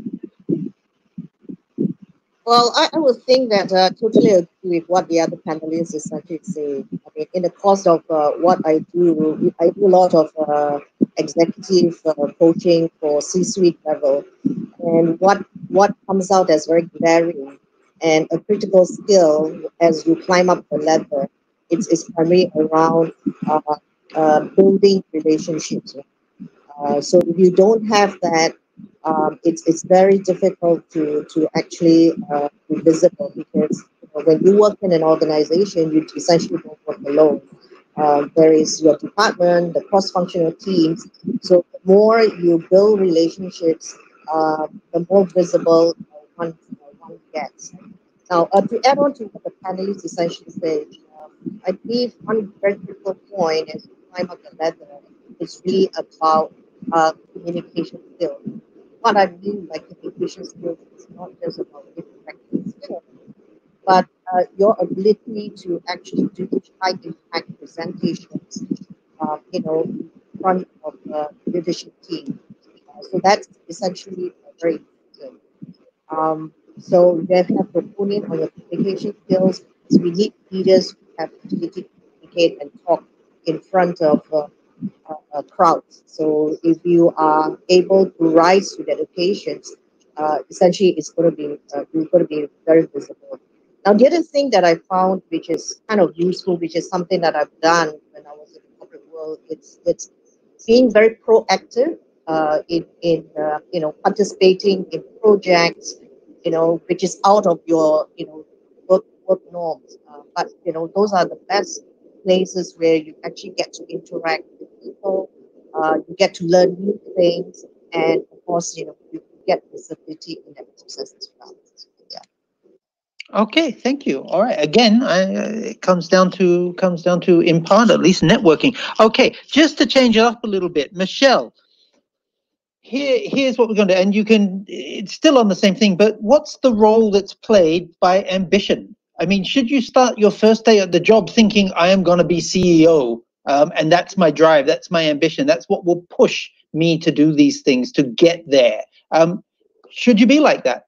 Well, I, I would think that uh, totally agree with what the other panelists is actually saying. I mean, in the course of uh, what I do, I do a lot of uh, executive uh, coaching for C-suite level, and what what comes out as very glaring and a critical skill as you climb up the ladder, it's, it's primarily around uh, uh, building relationships. Uh, so if you don't have that, um, it's it's very difficult to to actually uh, be visible, because you know, when you work in an organization, you essentially don't work alone. Um, there is your department, the cross-functional teams. So the more you build relationships, uh, the more visible one, uh, one gets. Now, uh, to add on to what the panelists essentially say, um, I believe one very critical point as you climb up the ladder is really about uh, communication skills. What I mean by communication skills is not just about intellectual skills, but uh, your ability to actually do high impact presentations, uh, you know, in front of the leadership team. Uh, so that's essentially very important. Um, so you have to hone in on your communication skills. So we need leaders who have the ability to communicate and talk in front of uh, uh, uh, crowds. So if you are able to rise to that occasions, uh, essentially it's going to be uh, you're going to be very visible. Now, the other thing that I found, which is kind of useful, which is something that I've done when I was in the corporate world, it's it's being very proactive uh, in in uh, you know participating in projects, you know, which is out of your you know work work norms. Uh, but you know those are the best places where you actually get to interact with people, uh, you get to learn new things, and of course, you know, you get visibility in that process as well. Yeah. Okay, thank you. All right. Again, I, uh, it comes down to comes down to in part at least networking. Okay, just to change it up a little bit, Michelle. Here, here's what we're going to, and you can. It's still on the same thing, but what's the role that's played by ambition? I mean, should you start your first day at the job thinking I am going to be C E O, um, and that's my drive, that's my ambition, that's what will push me to do these things to get there? Um, should you be like that?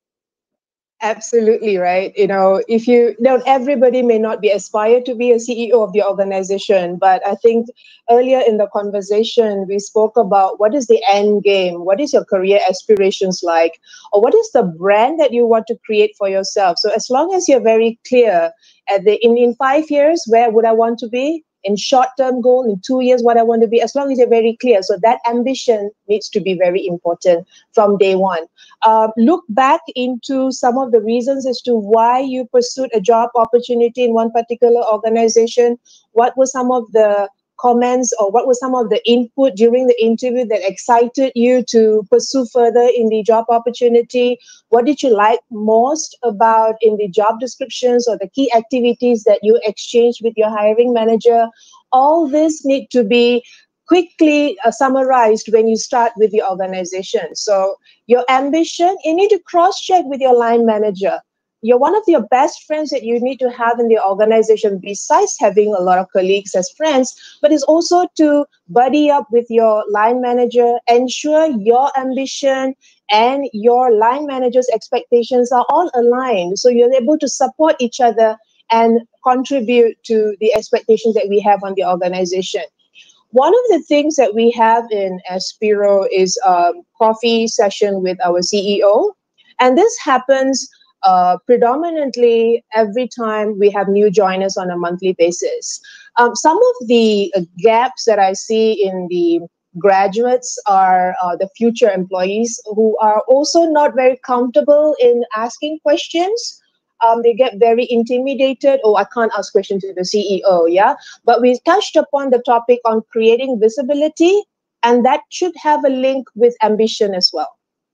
Absolutely right. You know, if you don't, everybody may not be aspired to be a C E O of the organization, but I think earlier in the conversation we spoke about what is the end game, what is your career aspirations like, or what is the brand that you want to create for yourself. So as long as you're very clear at the in, in five years, where would I want to be? In short-term goal, in two years, what I want to be, as long as you're very clear. So that ambition needs to be very important from day one. Uh, look back into some of the reasons as to why you pursued a job opportunity in one particular organization. What were some of the comments or what was some of the input during the interview that excited you to pursue further in the job opportunity? What did you like most about in the job descriptions or the key activities that you exchanged with your hiring manager? All this need to be quickly uh, summarized when you start with the organization. So your ambition, you need to cross-check with your line manager. You're one of your best friends that you need to have in the organization, besides having a lot of colleagues as friends, but it's also to buddy up with your line manager, ensure your ambition and your line manager's expectations are all aligned. So you're able to support each other and contribute to the expectations that we have on the organization. One of the things that we have in Aspiro is a coffee session with our C E O. And this happens uh, predominantly every time we have new joiners on a monthly basis. Um, some of the uh, gaps that I see in the graduates are uh, the future employees who are also not very comfortable in asking questions. Um, they get very intimidated. Oh, I can't ask questions to the C E O, yeah? But we touched upon the topic on creating visibility, and that should have a link with ambition as well.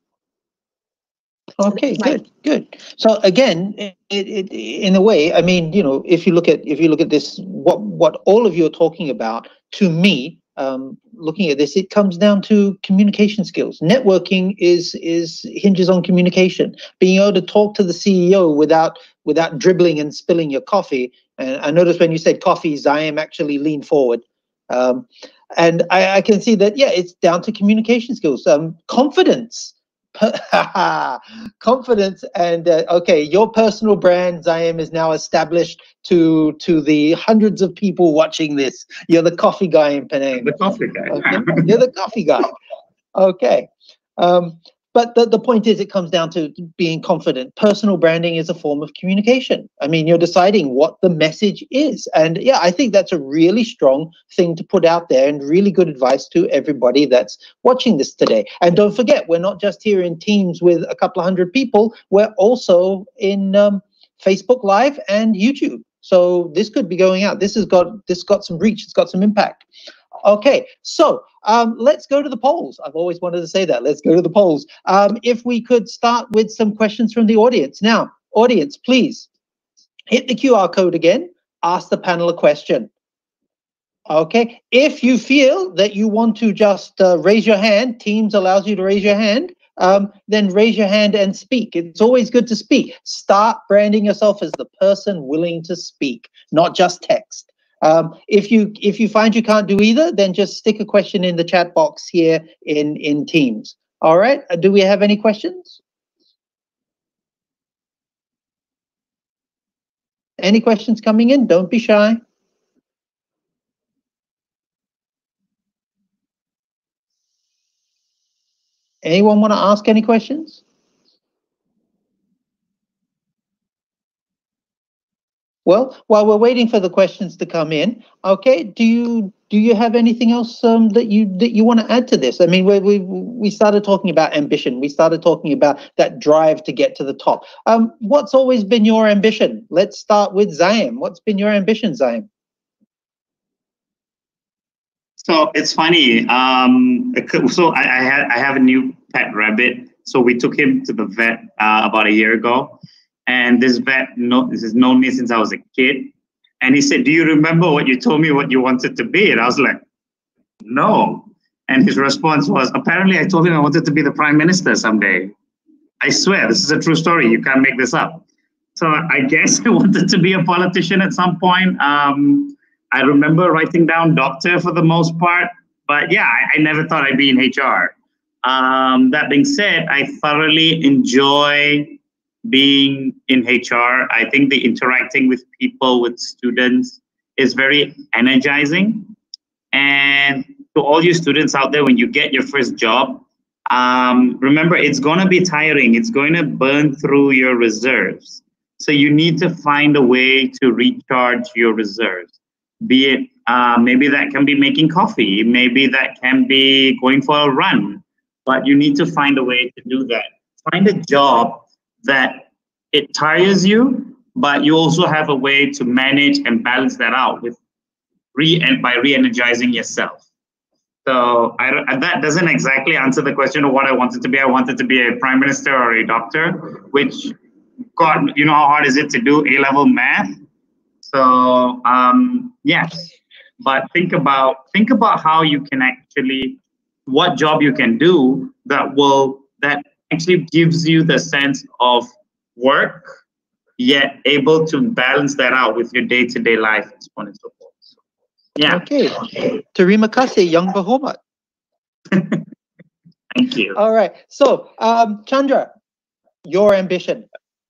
Okay, good, good. So again, it, it, in a way, I mean, you know, if you look at if you look at this, what what all of you are talking about, to me, um, looking at this, it comes down to communication skills. Networking is is hinges on communication. Being able to talk to the C E O without without dribbling and spilling your coffee. And I noticed when you said coffee, Ziam actually leaned forward. Um, and I, I can see that, yeah, it's down to communication skills, um, confidence. Confidence and uh, okay, your personal brand, Ziam, is now established to to the hundreds of people watching this. You're the coffee guy in Penang. The coffee guy. Okay? You're the coffee guy. Okay. Um, but the, the point is, it comes down to being confident. Personal branding is a form of communication. I mean, you're deciding what the message is. And yeah, I think that's a really strong thing to put out there and really good advice to everybody that's watching this today. And don't forget, we're not just here in Teams with a couple of hundred people. We're also in um, Facebook Live and YouTube. So this could be going out. This has got, this got some reach. It's got some impact. Okay, so um, let's go to the polls. I've always wanted to say that. Let's go to the polls. Um, if we could start with some questions from the audience. Now, audience, please hit the Q R code again. Ask the panel a question. Okay, if you feel that you want to just uh, raise your hand, Teams allows you to raise your hand, um, then raise your hand and speak. It's always good to speak. Start branding yourself as the person willing to speak, not just text. Um, if you if you find you can't do either, then just stick a question in the chat box here in, in Teams. All right, do we have any questions? Any questions coming in? Don't be shy. Anyone want to ask any questions? Well, while we're waiting for the questions to come in, okay, do you do you have anything else um, that you that you want to add to this? I mean, we we we started talking about ambition. We started talking about that drive to get to the top. Um, what's always been your ambition? Let's start with Ziam. What's been your ambition, Ziam? So it's funny. Um, so I, I had I have a new pet rabbit. So we took him to the vet uh, about a year ago, and this vet know, this has known me since I was a kid. And he said, "Do you remember what you told me what you wanted to be?" And I was like, "No." And his response was, "Apparently, I told him I wanted to be the prime minister someday. I swear, this is a true story. You can't make this up." So I guess I wanted to be a politician at some point. Um, I remember writing down doctor for the most part, but yeah, I, I never thought I'd be in H R. Um, that being said, I thoroughly enjoy being in H R. I think the interacting with people, with students, is very energizing. And to all you students out there, when you get your first job, um, remember, it's going to be tiring. It's going to burn through your reserves. So you need to find a way to recharge your reserves. Be it, uh, maybe that can be making coffee. Maybe that can be going for a run. But you need to find a way to do that. Find a job that it tires you, but you also have a way to manage and balance that out with re and by re-energizing yourself. So I, that doesn't exactly answer the question of what I wanted to be. I wanted to be a prime minister or a doctor, which, God, you know how hard is it to do A-level math? So um, yes, but think about think about how you can actually, what job you can do that will that actually gives you the sense of work, yet able to balance that out with your day-to-day life and so on and so forth. Yeah. Okay. Terima kasih, Yang Berhormat. Thank you. All right. So, um, Chandra, your ambition.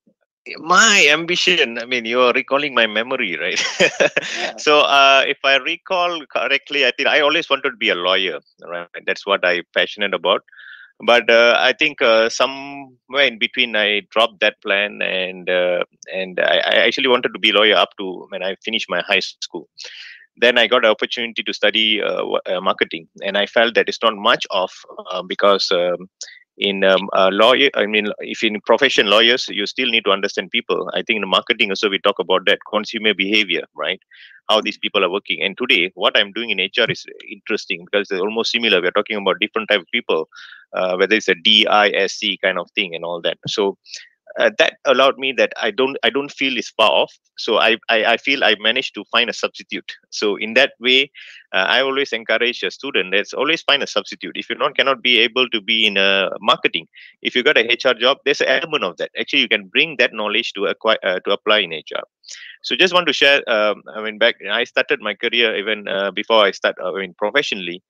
My ambition, I mean, you're recalling my memory, right? Yeah. So uh, if I recall correctly, I think I always wanted to be a lawyer, right? That's what I'm passionate about. But uh, I think uh, somewhere in between, I dropped that plan, and uh, and I, I actually wanted to be a lawyer up to when I finished my high school. Then I got an opportunity to study uh, uh, marketing, and I felt that it's not much of uh, because um, in um, uh, lawyer, I mean, if in profession lawyers, you still need to understand people. I think in marketing also we talk about that consumer behavior, right? How these people are working. And today, what I'm doing in H R is interesting because they're almost similar. We're talking about different type of people, uh, whether it's a D I S C kind of thing and all that. So uh, that allowed me that I don't I don't feel it's far off. So I, I, I feel I managed to find a substitute. So in that way, uh, I always encourage a student, let's always find a substitute. If you not cannot be able to be in a marketing, if you got a H R job, there's an element of that. Actually, you can bring that knowledge to acquire uh, to apply in H R. So just want to share. Um, I mean, back I started my career even uh, before I start. Uh, I mean, professionally.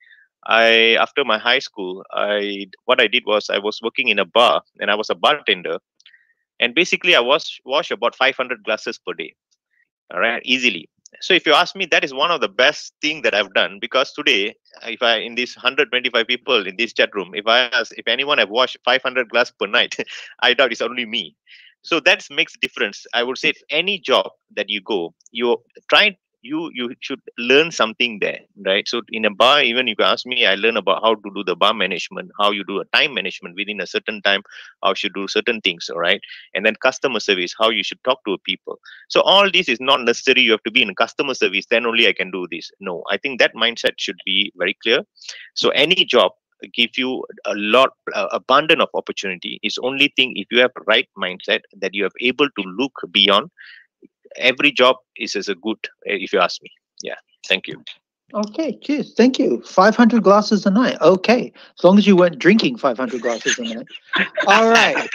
I after my high school, I what I did was I was working in a bar and I was a bartender. And basically, I wash wash about five hundred glasses per day, all right, easily. So if you ask me, that is one of the best thing that I've done, because today, if I in these one hundred twenty-five people in this chat room, if I ask if anyone have washed five hundred glass per night, I doubt it's only me. So that makes a difference. I would say if any job that you go, you try you you should learn something there, right? So in a bar, even if you ask me, I learn about how to do the bar management, how you do a time management within a certain time, how you should do certain things, all right? And then customer service, how you should talk to people. So all this is not necessary you have to be in customer service, then only I can do this. No, I think that mindset should be very clear. So any job give you a lot uh, abundant of opportunity. It's only thing if you have right mindset that you are able to look beyond. Every job is as a good, if you ask me. Yeah, thank you. Okay, cheers. Thank you. five hundred glasses a night. Okay, as long as you weren't drinking five hundred glasses a night. All right.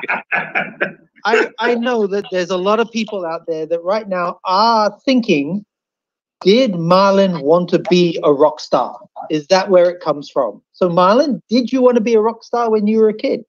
I I know that there's a lot of people out there that right now are thinking, did Marlon want to be a rock star? Is that where it comes from? So Marlon, did you want to be a rock star when you were a kid?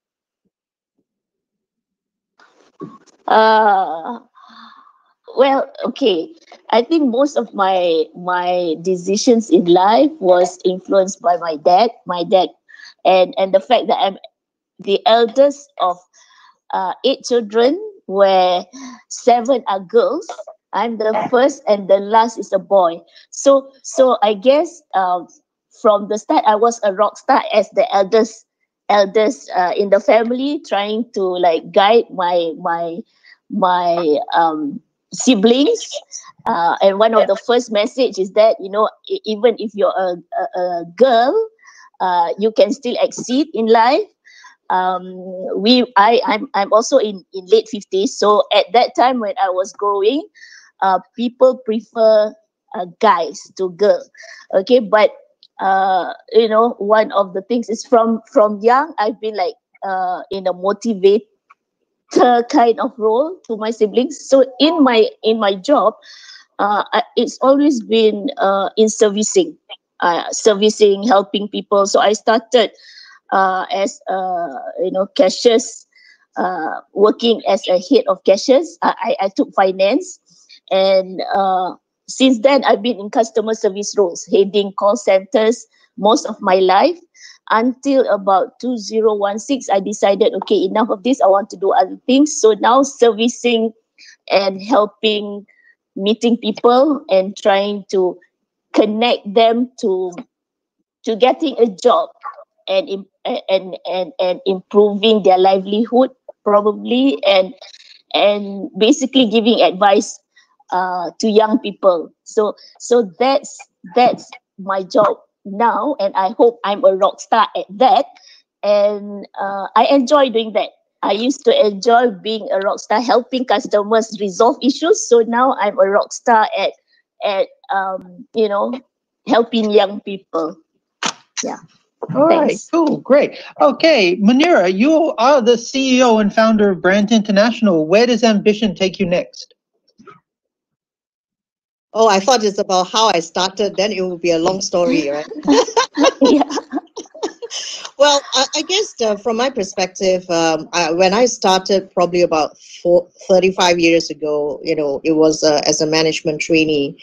Uh, well, okay. I think most of my my decisions in life was influenced by my dad. My dad, and and the fact that I'm the eldest of uh, eight children, where seven are girls. I'm the first, and the last is a boy. So so I guess um, from the start, I was a rock star as the eldest eldest uh, in the family, trying to like guide my my my um siblings. Uh, and one of the first message is that, you know, e- even if you're a, a, a girl, uh, you can still exceed in life. Um, we, I, I'm, I'm also in, in late fifties. So at that time when I was growing, uh, people prefer uh, guys to girl. Okay, but uh, you know, one of the things is from from young, I've been like uh, in a motivate kind of role to my siblings. So in my in my job, uh, I- it's always been uh, in servicing, uh, servicing, helping people. So I started uh, as uh, you know cashiers, uh, working as a head of cashiers. I, I, I took finance, and uh, since then I've been in customer service roles, heading call centers most of my life. Until about two thousand sixteen, I decided, okay, enough of this. I want to do other things. So now servicing and helping, meeting people and trying to connect them to to getting a job and im- and and and improving their livelihood probably, and and basically giving advice uh, to young people. So so that's that's my job now, and I hope I'm a rock star at that. And uh, I enjoy doing that. I used to enjoy being a rock star, helping customers resolve issues. So now I'm a rock star at at um, you know helping young people. Yeah. All right, Thanks. cool, great. Okay, Munira, you are the C E O and founder of Brand International. Where does ambition take you next? Oh, I thought it's about how I started. Then it would be a long story, right? Yeah. Well, I, I guess uh, from my perspective, um, I, when I started probably about four, thirty-five years ago, you know, it was uh, as a management trainee.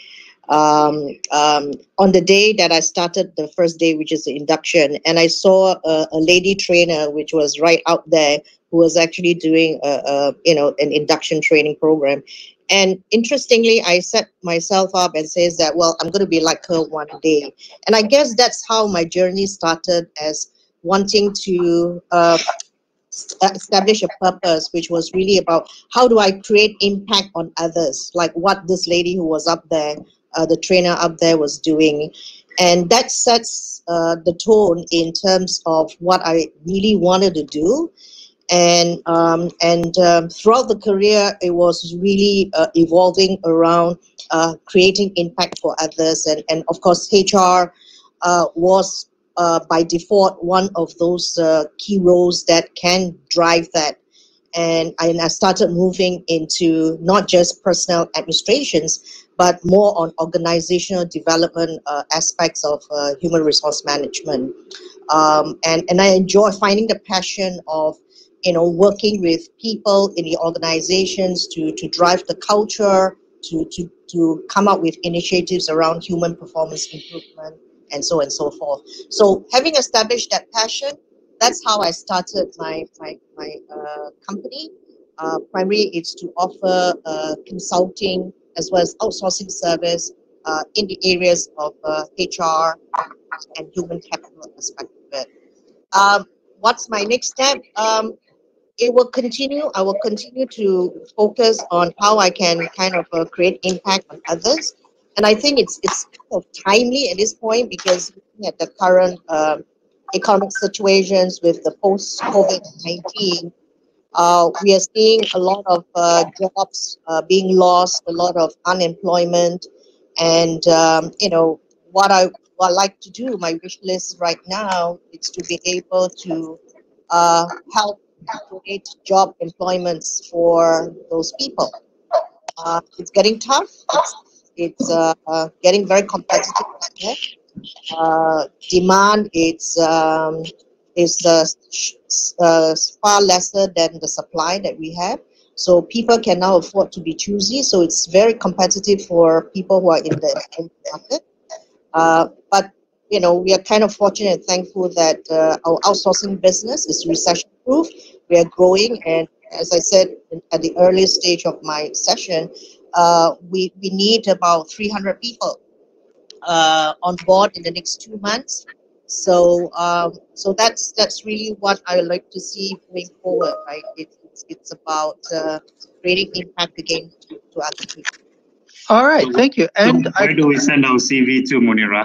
Um, um, on the day that I started, the first day, which is the induction, and I saw a, a lady trainer, which was right out there, who was actually doing a, a you know an induction training program. And interestingly, I set myself up and says that, well, I'm going to be like her one day. And I guess that's how my journey started, as wanting to uh, establish a purpose, which was really about how do I create impact on others, like what this lady who was up there, uh, the trainer up there, was doing. And that sets uh, the tone in terms of what I really wanted to do. And um, and um, throughout the career, it was really uh, evolving around uh, creating impact for others. And, and of course, H R uh, was uh, by default one of those uh, key roles that can drive that. And I, and I started moving into not just personnel administrations, but more on organizational development uh, aspects of uh, human resource management. Um, and, and I enjoy finding the passion of you know, working with people in the organizations to, to drive the culture, to, to, to come up with initiatives around human performance improvement, and so on and so forth. So having established that passion, that's how I started my, my, my uh, company. Uh, primarily, it's to offer uh, consulting as well as outsourcing service uh, in the areas of uh, H R and human capital aspect of it. Um, what's my next step? Um, it will continue. I will continue to focus on how I can kind of uh, create impact on others. And I think it's it's kind of timely at this point, because looking at the current um, economic situations with the post-COVID nineteen, uh, we are seeing a lot of uh, jobs uh, being lost, a lot of unemployment. And, um, you know, what I, what I like to do, my wish list right now, is to be able to uh, help create job employments for those people. Uh, it's getting tough. It's, it's uh, uh, getting very competitive. Uh, demand it's um, is uh, uh, far lesser than the supply that we have. So people can now afford to be choosy. So it's very competitive for people who are in the market. Uh, but you know, we are kind of fortunate and thankful that uh, our outsourcing business is recession proof. We are growing, and as I said at the earliest stage of my session, uh, we we need about three hundred people uh, on board in the next two months. So um, so that's that's really what I like to see going forward, right? It, it's it's about uh, creating impact again to articulate. All right, thank you. And so where I, do we send our C V to, Munira?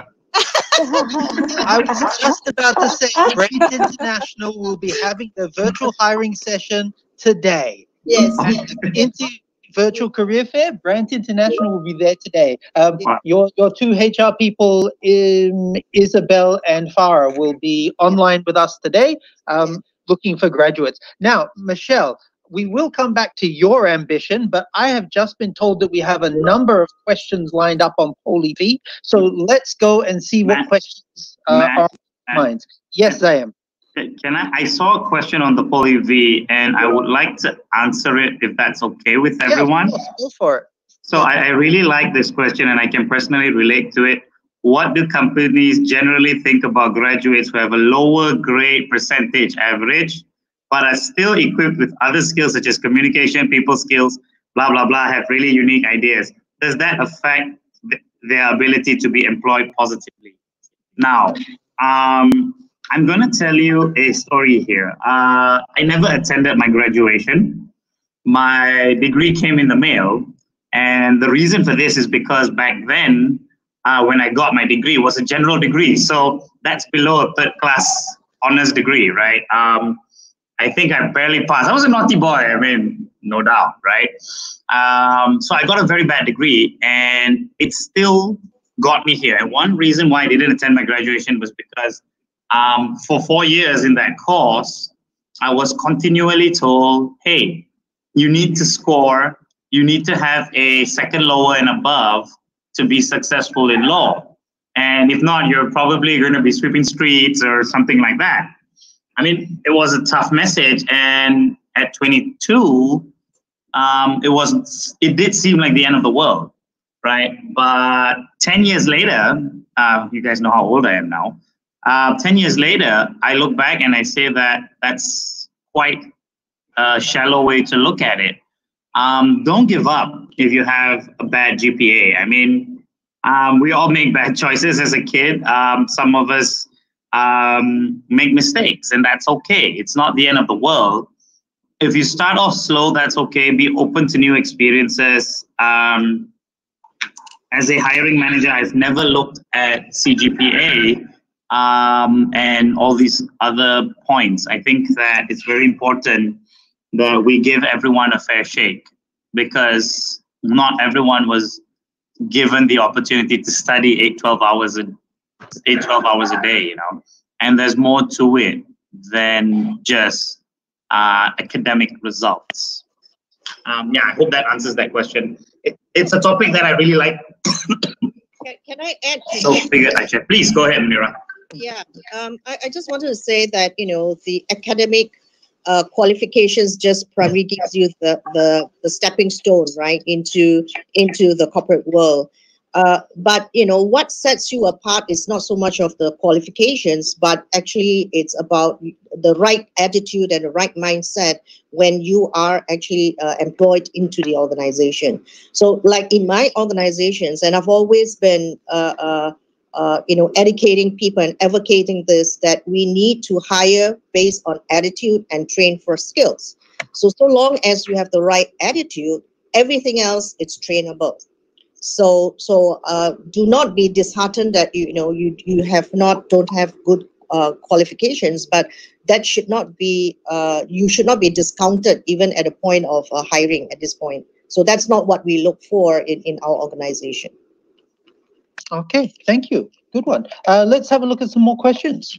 I was just about to say, Brains International will be having the virtual hiring session today. Yes. At the INTI Virtual Career Fair, Brand International will be there today. Um, Wow. your your two H R people, um, Isabel and Farah, will be online with us today, um, looking for graduates. Now, Michelle, we will come back to your ambition, but I have just been told that we have a number of questions lined up on PolyV. So let's go and see what Matt, questions uh, Matt, are on Matt. minds. Yes, I am. Can I? I saw a question on the PolyV, and I would like to answer it if that's okay with everyone. Yeah, of course, go for it. So I, I really like this question, and I can personally relate to it. What do companies generally think about graduates who have a lower grade percentage average, but are still equipped with other skills such as communication, people skills, blah, blah, blah, have really unique ideas? Does that affect th their ability to be employed positively? Now, um, I'm going to tell you a story here. Uh, I never attended my graduation. My degree came in the mail. And the reason for this is because back then, uh, when I got my degree, it was a general degree. So that's below a third class honors degree, right? Um, I think I barely passed. I was a naughty boy, I mean, no doubt, right? Um, so I got a very bad degree, and it still got me here. And one reason why I didn't attend my graduation was because um, for four years in that course, I was continually told, hey, you need to score, you need to have a second lower and above to be successful in law. And if not, you're probably going to be sweeping streets or something like that. I mean, it was a tough message. And at twenty-two, um, it was, it did seem like the end of the world, right? But ten years later, uh, you guys know how old I am now. Uh, ten years later, I look back and I say that that's quite a shallow way to look at it. Um, don't give up if you have a bad G P A. I mean, um, we all make bad choices as a kid. Um, some of us um, make mistakes, and that's okay. It's not the end of the world. If you start off slow, that's okay. Be open to new experiences. Um, as a hiring manager, I've never looked at C G P A um, and all these other points. I think that it's very important that we give everyone a fair shake, because not everyone was given the opportunity to study eight, twelve hours a eight, twelve hours a day, you know, and there's more to it than just uh, academic results. Um, yeah, I hope that answers that question. It, it's a topic that I really like. Can, can I add? So figured I should. Please go ahead, Mira. Yeah, um, I, I just wanted to say that, you know, the academic uh, qualifications just primarily gives you the, the, the stepping stone, right, into, into the corporate world. Uh, but, you know, what sets you apart is not so much of the qualifications, but actually it's about the right attitude and the right mindset when you are actually uh, employed into the organization. So like in my organizations, and I've always been, uh, uh, uh, you know, educating people and advocating this, that we need to hire based on attitude and train for skills. So, so long as you have the right attitude, everything else is trainable. So, so uh, do not be disheartened that you, you know you you have not don't have good uh, qualifications, but that should not be uh, you should not be discounted even at a point of uh, hiring at this point. So that's not what we look for in in our organization. Okay, thank you. Good one. Uh, let's have a look at some more questions.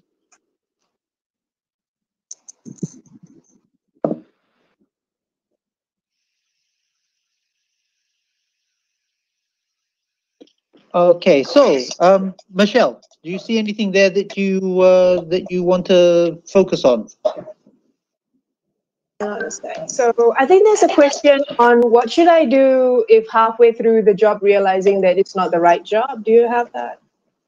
Okay, so um, Michelle, do you see anything there that you uh, that you want to focus on? I understand. So I think there's a question on what should I do if halfway through the job realizing that it's not the right job. Do you have that?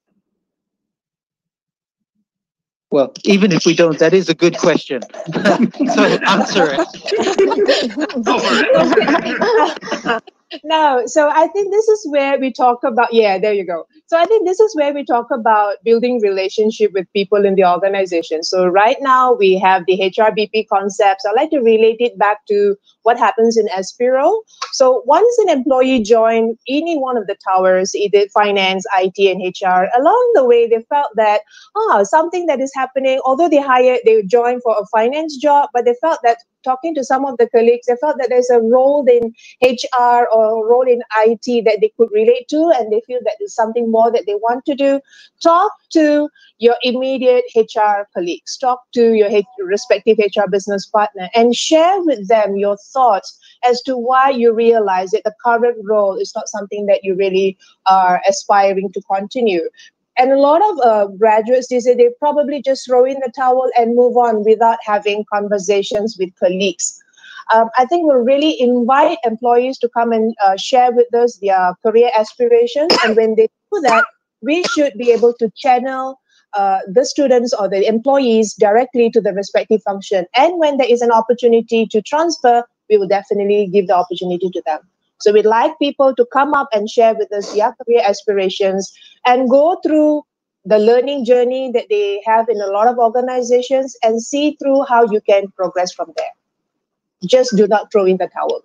Well, even if we don't, that is a good question. So answer it. Go for it. No, so I think this is where we talk about, yeah, there you go. So I think this is where we talk about building relationship with people in the organization. So right now we have the H R B P concepts. I like to relate it back to what happens in Aspiro. So once an employee joined any one of the towers, either finance, I T, and H R, along the way they felt that, ah, something that is happening, although they hired, they joined for a finance job, but they felt that talking to some of the colleagues, they felt that there's a role in H R or a role in I T that they could relate to, and they feel that there's something more that they want to do. Talk to your immediate H R colleagues, talk to your H- respective H R business partner, and share with them your thoughts as to why you realize that the current role is not something that you really are aspiring to continue. And a lot of uh, graduates, they say they probably just throw in the towel and move on without having conversations with colleagues. Um, I think we'll really invite employees to come and uh, share with us their career aspirations. And when they do that, we should be able to channel uh, the students or the employees directly to the respective function. And when there is an opportunity to transfer, we will definitely give the opportunity to them. So we'd like people to come up and share with us their career aspirations and go through the learning journey that they have in a lot of organizations and see through how you can progress from there. Just do not throw in the towel.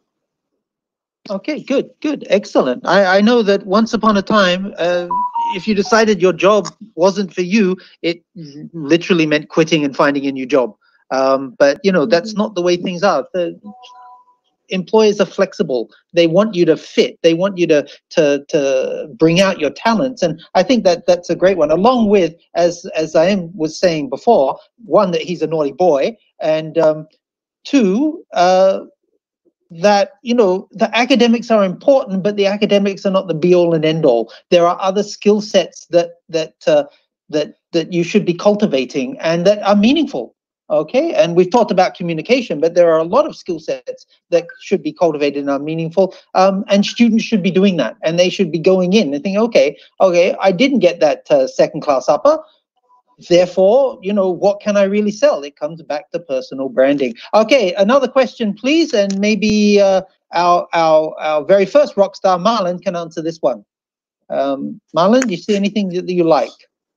Okay, good, good, excellent. I, I know that once upon a time, uh, if you decided your job wasn't for you, it literally meant quitting and finding a new job. Um, but, you know, that's not the way things are. The, employers are flexible. They want you to fit. They want you to to to bring out your talents, and I think that that's a great one. Along with, as as I am was saying before, one, that he's a naughty boy, and um, two, uh, that you know the academics are important, but the academics are not the be all and end all. There are other skill sets that that uh, that that you should be cultivating and that are meaningful. Okay, and we've talked about communication, but there are a lot of skill sets that should be cultivated and are meaningful, um, and students should be doing that, and they should be going in and thinking, okay, okay, I didn't get that uh, second class upper, therefore, you know, what can I really sell? It comes back to personal branding. Okay, another question, please, and maybe uh, our, our, our very first rock star, Marlon, can answer this one. Um, Marlon, do you see anything that you like?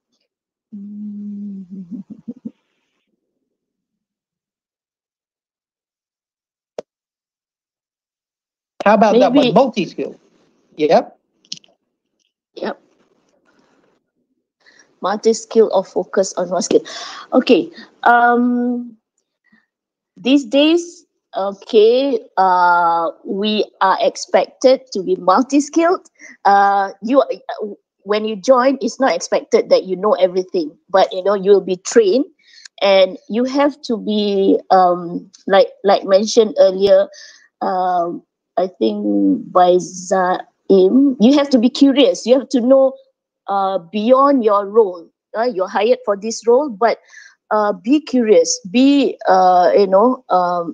How about Maybe, that one? Multi-skill. Yep. Yep. Multi-skill or focus on one skill. Okay. Um, these days, okay, uh, we are expected to be multi-skilled. Uh, you, when you join, it's not expected that you know everything, but you know you'll be trained, and you have to be um, like like mentioned earlier. Um, I think by Zaim, you have to be curious. You have to know uh, beyond your role. Uh, you're hired for this role, but uh, be curious. Be uh, you know um,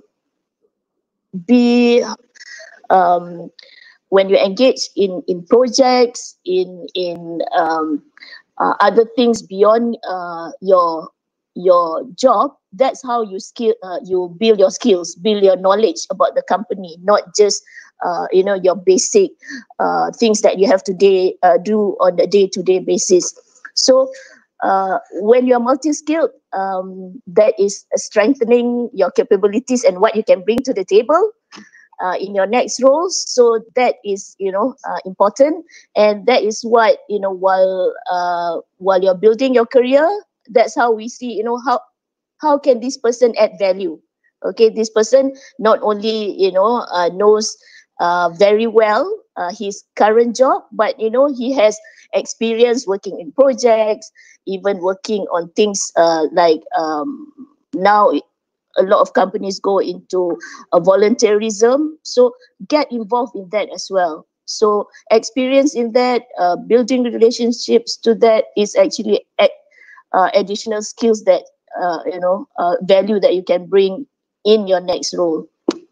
be um, when you engage in in projects, in in um, uh, other things beyond uh, your your job. That's how you skill uh, you build your skills, build your knowledge about the company, not just uh, you know your basic uh, things that you have to day uh, do on a day-to-day basis. So uh, when you're multi-skilled, um, that is strengthening your capabilities and what you can bring to the table uh, in your next role. So that is, you know, uh, important, and that is what, you know, while uh, while you're building your career, that's how we see, you know, how how can this person add value. Okay, this person not only, you know, uh, knows uh, very well uh, his current job, but you know he has experience working in projects, even working on things uh, like um, now a lot of companies go into a volunteerism. So get involved in that as well. So experience in that, uh, building relationships to that is actually uh, additional skills that uh, you know uh, value that you can bring in your next role.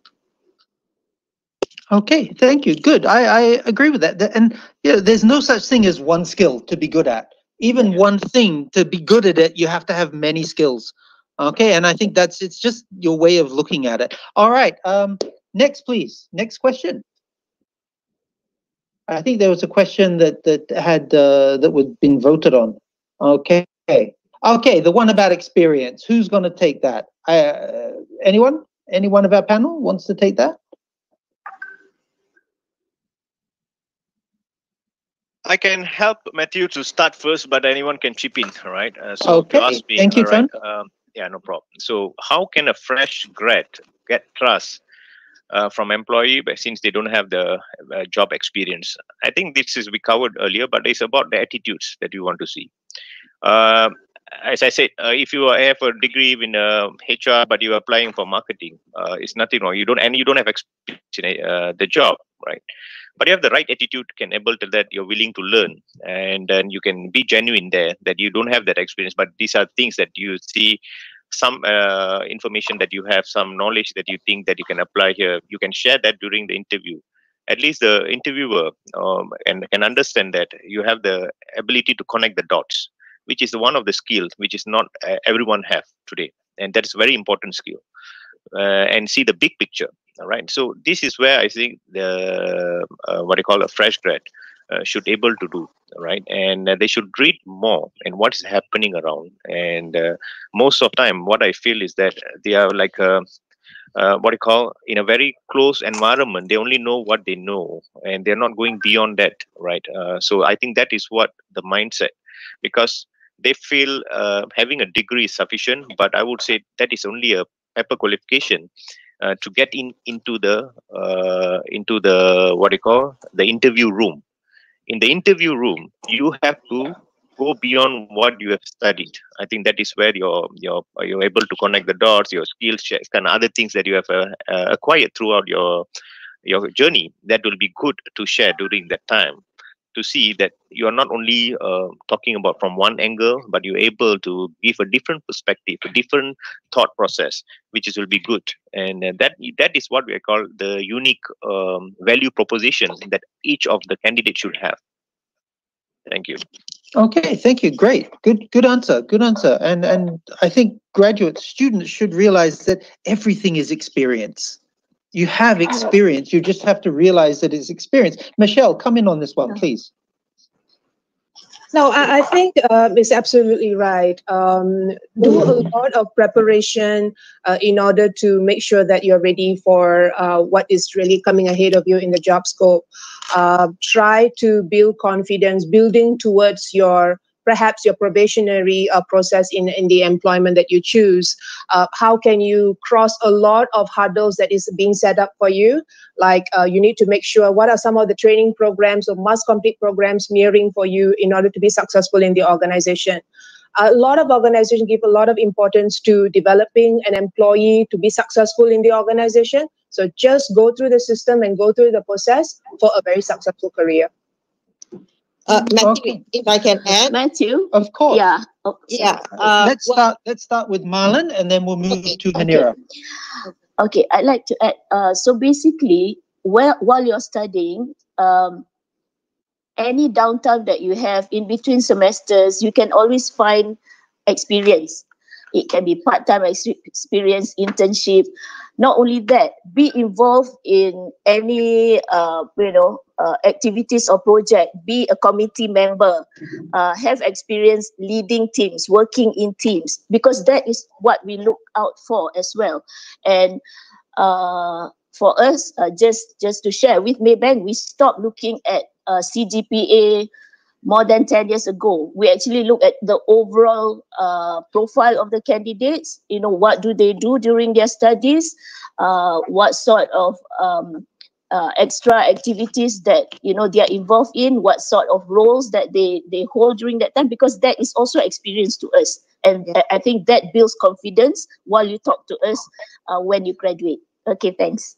Okay, thank you. Good. I, I agree with that. And you know, there's no such thing as one skill to be good at. Even one thing, to be good at it, you have to have many skills. Okay, and I think that's it's just your way of looking at it. All right. Um, next, please. Next question. I think there was a question that that had uh, that was been voted on. Okay, okay, the one about experience. Who's going to take that? Uh, anyone? Anyone of our panel wants to take that? I can help Matthew to start first, but anyone can chip in, all right? Uh, so Okay, to ask me, thank you, all right, John. um, yeah, no problem. So how can a fresh grad get trust uh, from employee, but since they don't have the uh, job experience? I think this is we covered earlier, but it's about the attitudes that you want to see. Uh, as I said, uh, if you have a degree in uh, H R, but you're applying for marketing, uh, it's nothing wrong. You don't, and you don't have experience in uh, the job, right? But you have the right attitude, can able to that you're willing to learn, and then you can be genuine there. That you don't have that experience, but these are things that you see, some uh, information that you have, some knowledge that you think that you can apply here. You can share that during the interview. At least the interviewer um, and can understand that you have the ability to connect the dots, which is one of the skills which is not uh, everyone have today, and that's a very important skill. Uh, and see the big picture. All right. So this is where I think the uh, what I call a fresh grad uh, should able to do. Right, and uh, they should read more and what is happening around. And uh, most of time, what I feel is that they are like a, uh, what I call in a very close environment. They only know what they know, and they're not going beyond that. Right. Uh, so I think that is what the mindset, because they feel uh, having a degree is sufficient, but I would say that is only a paper qualification uh, to get in into the uh, into the what you call the interview room. In the interview room, you have to go beyond what you have studied. I think that is where you're you're you're able to connect the dots, your skills checks, and other things that you have uh, uh, acquired throughout your your journey. That will be good to share during that time, to see that you are not only uh, talking about from one angle, but you're able to give a different perspective, a different thought process, which is will be good. And uh, that that is what we call the unique um, value proposition that each of the candidates should have. Thank you. Okay, thank you. Great. Good good answer. Good answer. And and I think graduate students should realize that everything is experience. You have experience. You just have to realize that it's experience. Michelle, come in on this one, please. No, I, I think um, it's absolutely right. Um, do a lot of preparation uh, in order to make sure that you're ready for uh, what is really coming ahead of you in the job scope. Uh, try to build confidence, building towards your perhaps your probationary uh, process in, in the employment that you choose. Uh, how can you cross a lot of hurdles that is being set up for you? Like uh, you need to make sure what are some of the training programs or must complete programs mirroring for you in order to be successful in the organization. A lot of organizations give a lot of importance to developing an employee to be successful in the organization. So just go through the system and go through the process for a very successful career. Uh, Matthew, Okay. if I can add. Matthew? Of course. Yeah. Oh, Yeah. Uh, let's well, start let's start with Marlon and then we'll move okay, to Manira. Okay. Okay, I'd like to add, uh, so basically, where, while you're studying, um, any downtime that you have in between semesters, you can always find experience. It can be part-time experience, internship. Not only that, be involved in any uh, you know uh, activities or project. Be a committee member. Uh, have experience leading teams, working in teams, because that is what we look out for as well. And uh, for us, uh, just just to share with Maybank, we stopped looking at uh, C G P A more than ten years ago. We actually look at the overall uh, profile of the candidates. You know, what do they do during their studies? Uh, what sort of um, uh, extra activities that, you know, they are involved in? What sort of roles that they, they hold during that time? Because that is also experience to us. And yeah. I think that builds confidence while you talk to us uh, when you graduate. Okay, thanks.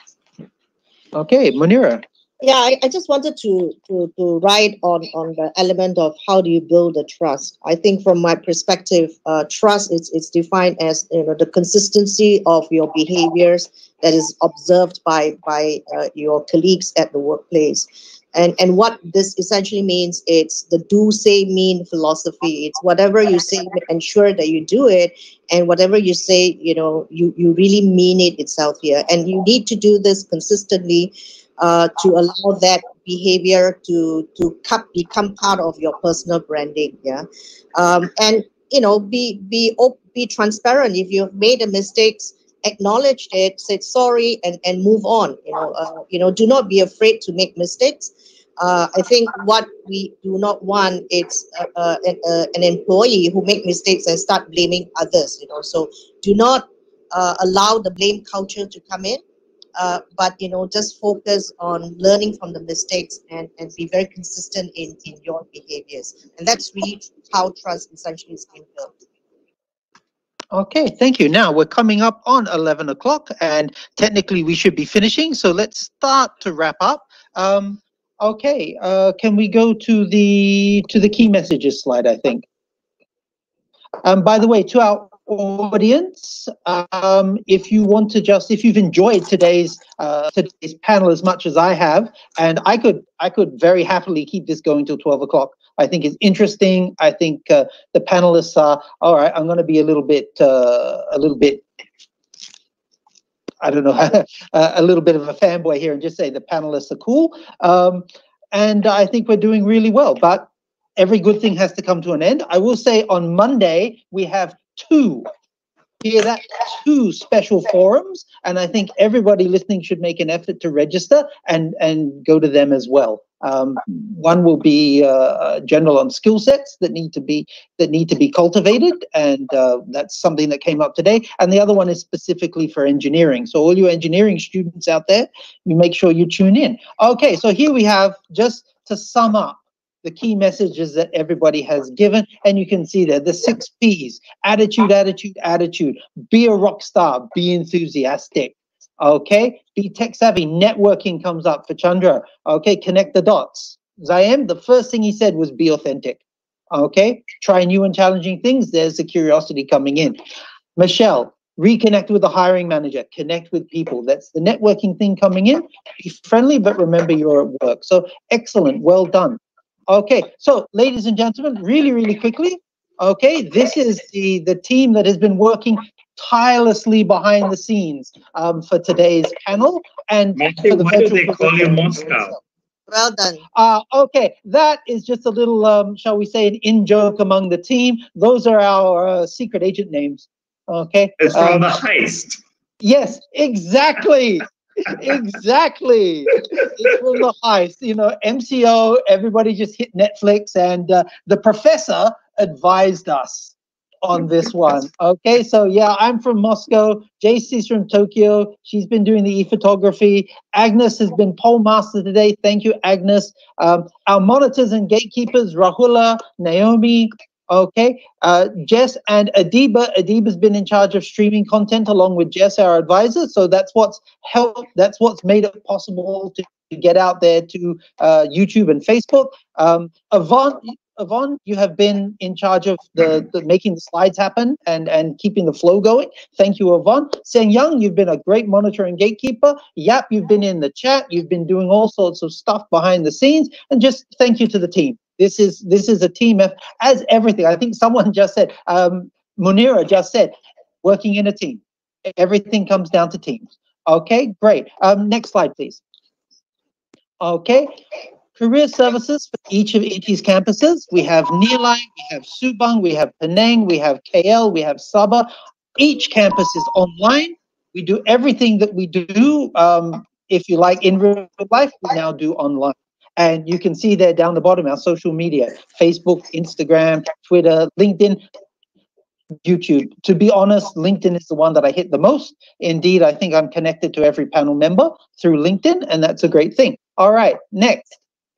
Okay, Munira. Yeah, I, I just wanted to, to to write on, on the element of how do you build the trust. I think from my perspective, uh, trust is it's defined as, you know, the consistency of your behaviors that is observed by by uh, your colleagues at the workplace. And and what this essentially means, it's the do, say, mean philosophy. It's whatever you say, ensure that you do it, and whatever you say, you know, you, you really mean it itself here. And you need to do this consistently uh, to allow that behavior to to cut, become part of your personal branding. Yeah, um, and you know, be be op- be transparent. If you've made a mistake, acknowledge it, say sorry, and and move on. You know, uh, you know, do not be afraid to make mistakes. Uh, I think what we do not want is uh, uh, an, uh, an employee who make mistakes and start blaming others. You know, so do not uh, allow the blame culture to come in. Uh, but you know, just focus on learning from the mistakes and, and be very consistent in, in your behaviors. And that's really how trust essentially is being built. Okay, thank you. Now we're coming up on eleven o'clock and technically we should be finishing. So let's start to wrap up. Um, okay, uh, can we go to the to the key messages slide, I think. Um, by the way, to our audience, um, if you want to just, if you've enjoyed today's uh, today's panel as much as I have, and I could I could very happily keep this going till twelve o'clock. I think it's interesting. I think uh, the panelists are all right. I'm going to be a little bit uh, a little bit. I don't know, a little bit of a fanboy here and just say the panelists are cool. Um, and I think we're doing really well. But every good thing has to come to an end. I will say on Monday, we have two, hear that, two special forums. And I think everybody listening should make an effort to register and, and go to them as well. Um, one will be uh, general on skill sets that need to be that need to be cultivated, and uh, that's something that came up today. And the other one is specifically for engineering. So all you engineering students out there, you make sure you tune in. Okay, so here we have, just to sum up, the key messages that everybody has given, and you can see there the six P's: attitude, attitude, attitude. Be a rock star. Be enthusiastic. Okay, be tech savvy. Networking comes up for Chandra. Okay, connect the dots. Zayem, the first thing he said was be authentic. Okay, try new and challenging things. There's the curiosity coming in. Michelle, reconnect with the hiring manager. Connect with people. That's the networking thing coming in. Be friendly, but remember you're at work. So excellent, well done. Okay, so ladies and gentlemen, really, really quickly. Okay, this is the the team that has been working tirelessly behind the scenes um, for today's panel and Matthew, for the why do virtual they call you Moscow? Well done. Uh, okay, that is just a little, um, shall we say, an in-joke among the team. Those are our uh, secret agent names. Okay. It's from um, the heist. Yes, exactly. Exactly. It's from the heist. You know, M C O, everybody just hit Netflix, and uh, the professor advised us on this one. Okay, so yeah, I'm from Moscow. J C's from Tokyo. She's been doing the e-photography. Agnes has been pole master today. Thank you, Agnes. Um, our monitors and gatekeepers, Rahula, Naomi. Okay, uh, Jess and Adiba. Adiba's been in charge of streaming content along with Jess, our advisor. So that's what's helped. That's what's made it possible to get out there to uh, YouTube and Facebook. Um, Yvonne, Yvonne, you have been in charge of the, the making the slides happen and, and keeping the flow going. Thank you, Yvonne. Seng Young, you've been a great monitor and gatekeeper. Yap, you've been in the chat. You've been doing all sorts of stuff behind the scenes. And just thank you to the team. This is this is a team effort, as everything. I think someone just said, um, Munira just said, working in a team. Everything comes down to teams. Okay, great. Um, next slide, please. Okay. Career services for each of I N T I's campuses. We have Nilai, we have Subang, we have Penang, we have K L, we have Sabah. Each campus is online. We do everything that we do, um, if you like, in real life, we now do online. And you can see there down the bottom our social media: Facebook, Instagram, Twitter, LinkedIn, YouTube. To be honest, LinkedIn is the one that I hit the most. Indeed, I think I'm connected to every panel member through LinkedIn, and that's a great thing. All right, next.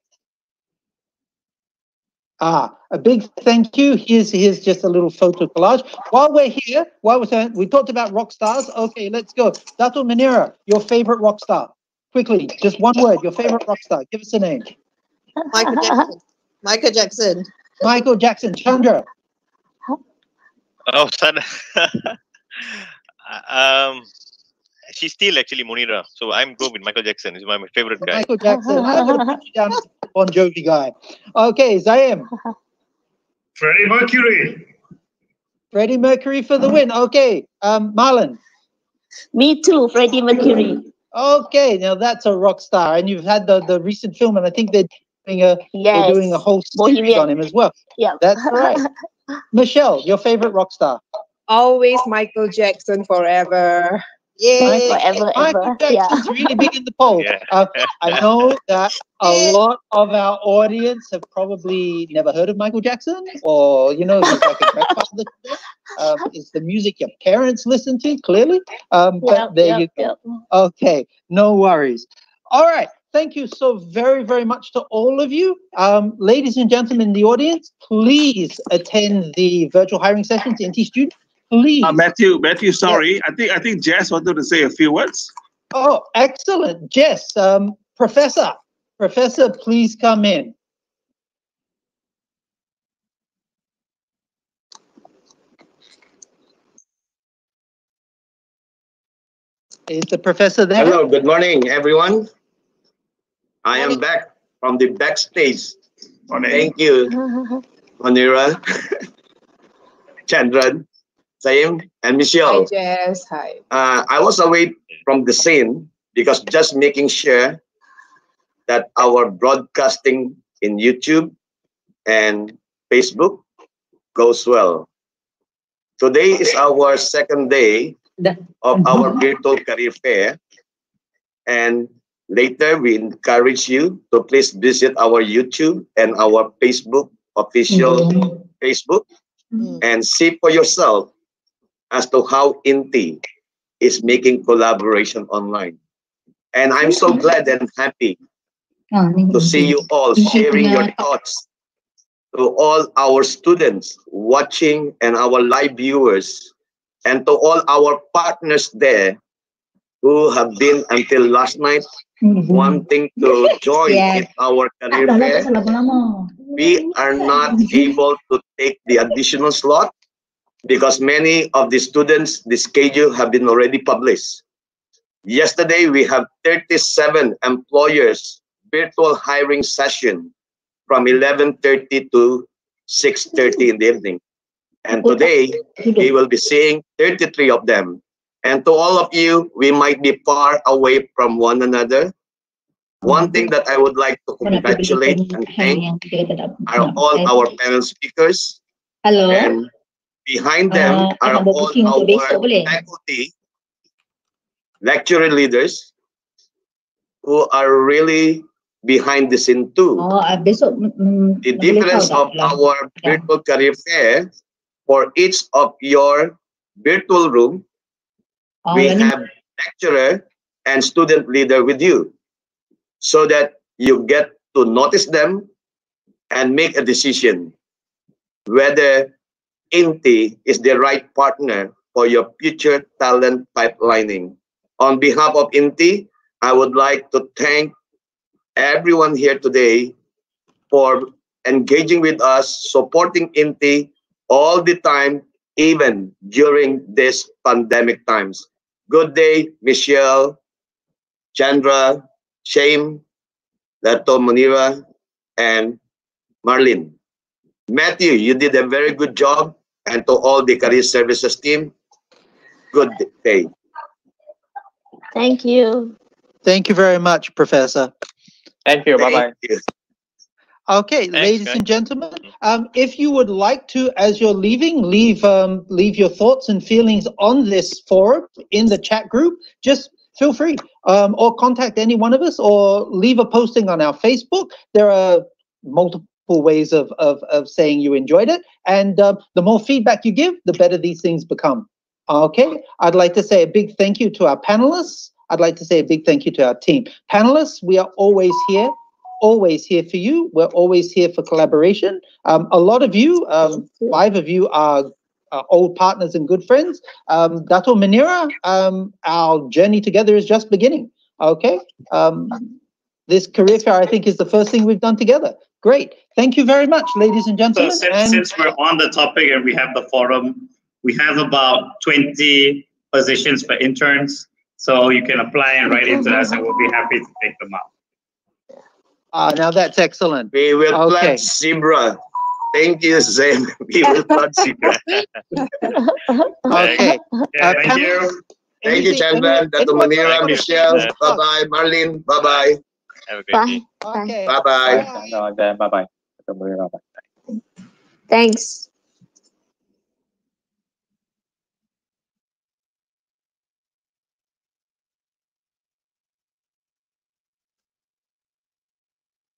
Ah, a big thank you. Here's here's just a little photo collage. While we're here, while we're saying, we talked about rock stars. Okay, let's go. Dato Munira, your favorite rock star. Quickly, just one word. Your favorite rock star. Give us a name. Michael Jackson. Michael Jackson. Michael Jackson. Chandra. Oh, son. um, she's still actually Munira, so I'm going with Michael Jackson. He's my, my favorite guy. Michael Jackson. I'm going to put you down as a Bon Jovi guy. Okay, Zayem. Freddie Mercury. Freddie Mercury for the win. Okay, um, Marlon. Me too, Freddie Mercury. Okay, now that's a rock star, and you've had the, the recent film, and I think they're doing a Yes. they're doing a whole series Bohemian. on him as well. Yeah. That's right. Michelle, your favorite rock star? Always Michael Jackson forever. Yay. Forever, Michael ever. Jackson's Yeah. really big in the polls. Yeah. Uh, I know that a lot of our audience have probably never heard of Michael Jackson, or you know, he's like a grandfather. Um, it's the music your parents listen to, clearly. Um, but Yep, there yep, you go. yep. Okay, no worries. All right. Thank you so very, very much to all of you. Um, ladies and gentlemen in the audience, please attend the virtual hiring sessions, I N T I students. Please. Uh, Matthew, Matthew, sorry. I think I think Jess wanted to say a few words. Oh, excellent. Jess, um, Professor, Professor, please come in. Is the professor there? Hello, good morning, everyone. I am back from the backstage. Morning. Thank you, Manira, Chandran, Saim, and Hi, Michelle. Jess. Hi. Uh, I was away from the scene because just making sure that our broadcasting in YouTube and Facebook goes well. Today is our second day of our virtual career fair, and later we encourage you to please visit our YouTube and our Facebook official Facebook and see for yourself as to how I N T I is making collaboration online. And I'm so glad and happy to see you all sharing your thoughts to all our students watching and our live viewers, and to all our partners there who have been until last night wanting to join Yeah. in our career fair. We are not able to take the additional slot because many of the students, the schedule have been already published. Yesterday, we have thirty-seven employers virtual hiring session from eleven thirty to six thirty in the evening. And today, we will be seeing thirty-three of them. And to all of you, we might be far away from one another. One thing that I would like to congratulate and thank are all our panel speakers. Hello. And behind them Uh, are ada all booking untuk our besok boleh? faculty, lecturer leaders, who are really behind the scene too. Oh, ah, besok mm, The boleh difference tahu of tak? our virtual career fair, for each of your virtual room, Oh, we yang ni- have lecturer and student leader with you, so that you get to notice them and make a decision whether I N T I is the right partner for your future talent pipelining. On behalf of I N T I, I would like to thank everyone here today for engaging with us, supporting I N T I all the time, even during this pandemic times. Good day, Michelle, Chandra, Shane, Dato Munira, and Marlene. Matthew, you did a very good job. And to all the career services team, good day. Thank you. Thank you very much, Professor. Thank you. Bye-bye. Okay, ladies guys. and gentlemen, um, if you would like to, as you're leaving, leave um, leave your thoughts and feelings on this forum in the chat group, just feel free, um, or contact any one of us, or leave a posting on our Facebook. There are multiple ways of, of, of saying you enjoyed it, and uh, the more feedback you give, the better these things become. Okay, I'd like to say a big thank you to our panelists. I'd like to say a big thank you to our team. Panelists, we are always here. Always here for you. We're always here for collaboration. Um, a lot of you, um, five of you are, are old partners and good friends. Um, Dato Manira, um, our journey together is just beginning. Okay. Um, this career fair, I think, is the first thing we've done together. Great. Thank you very much, ladies and So gentlemen. since, and since we're on the topic and we have the forum, we have about twenty positions for interns. So you can apply and write into us, and we'll be happy to take them up. Ah, now that's excellent. We will Okay. plant zebra. Thank you, Zane. We will plant zebra. Okay. Yeah, Uh, thank panel- you. Thank you, Chandran, Dato Manira, Michelle. Bye bye, Marlene. Bye bye. Have a great day. Bye. Bye bye. Bye bye. Thanks.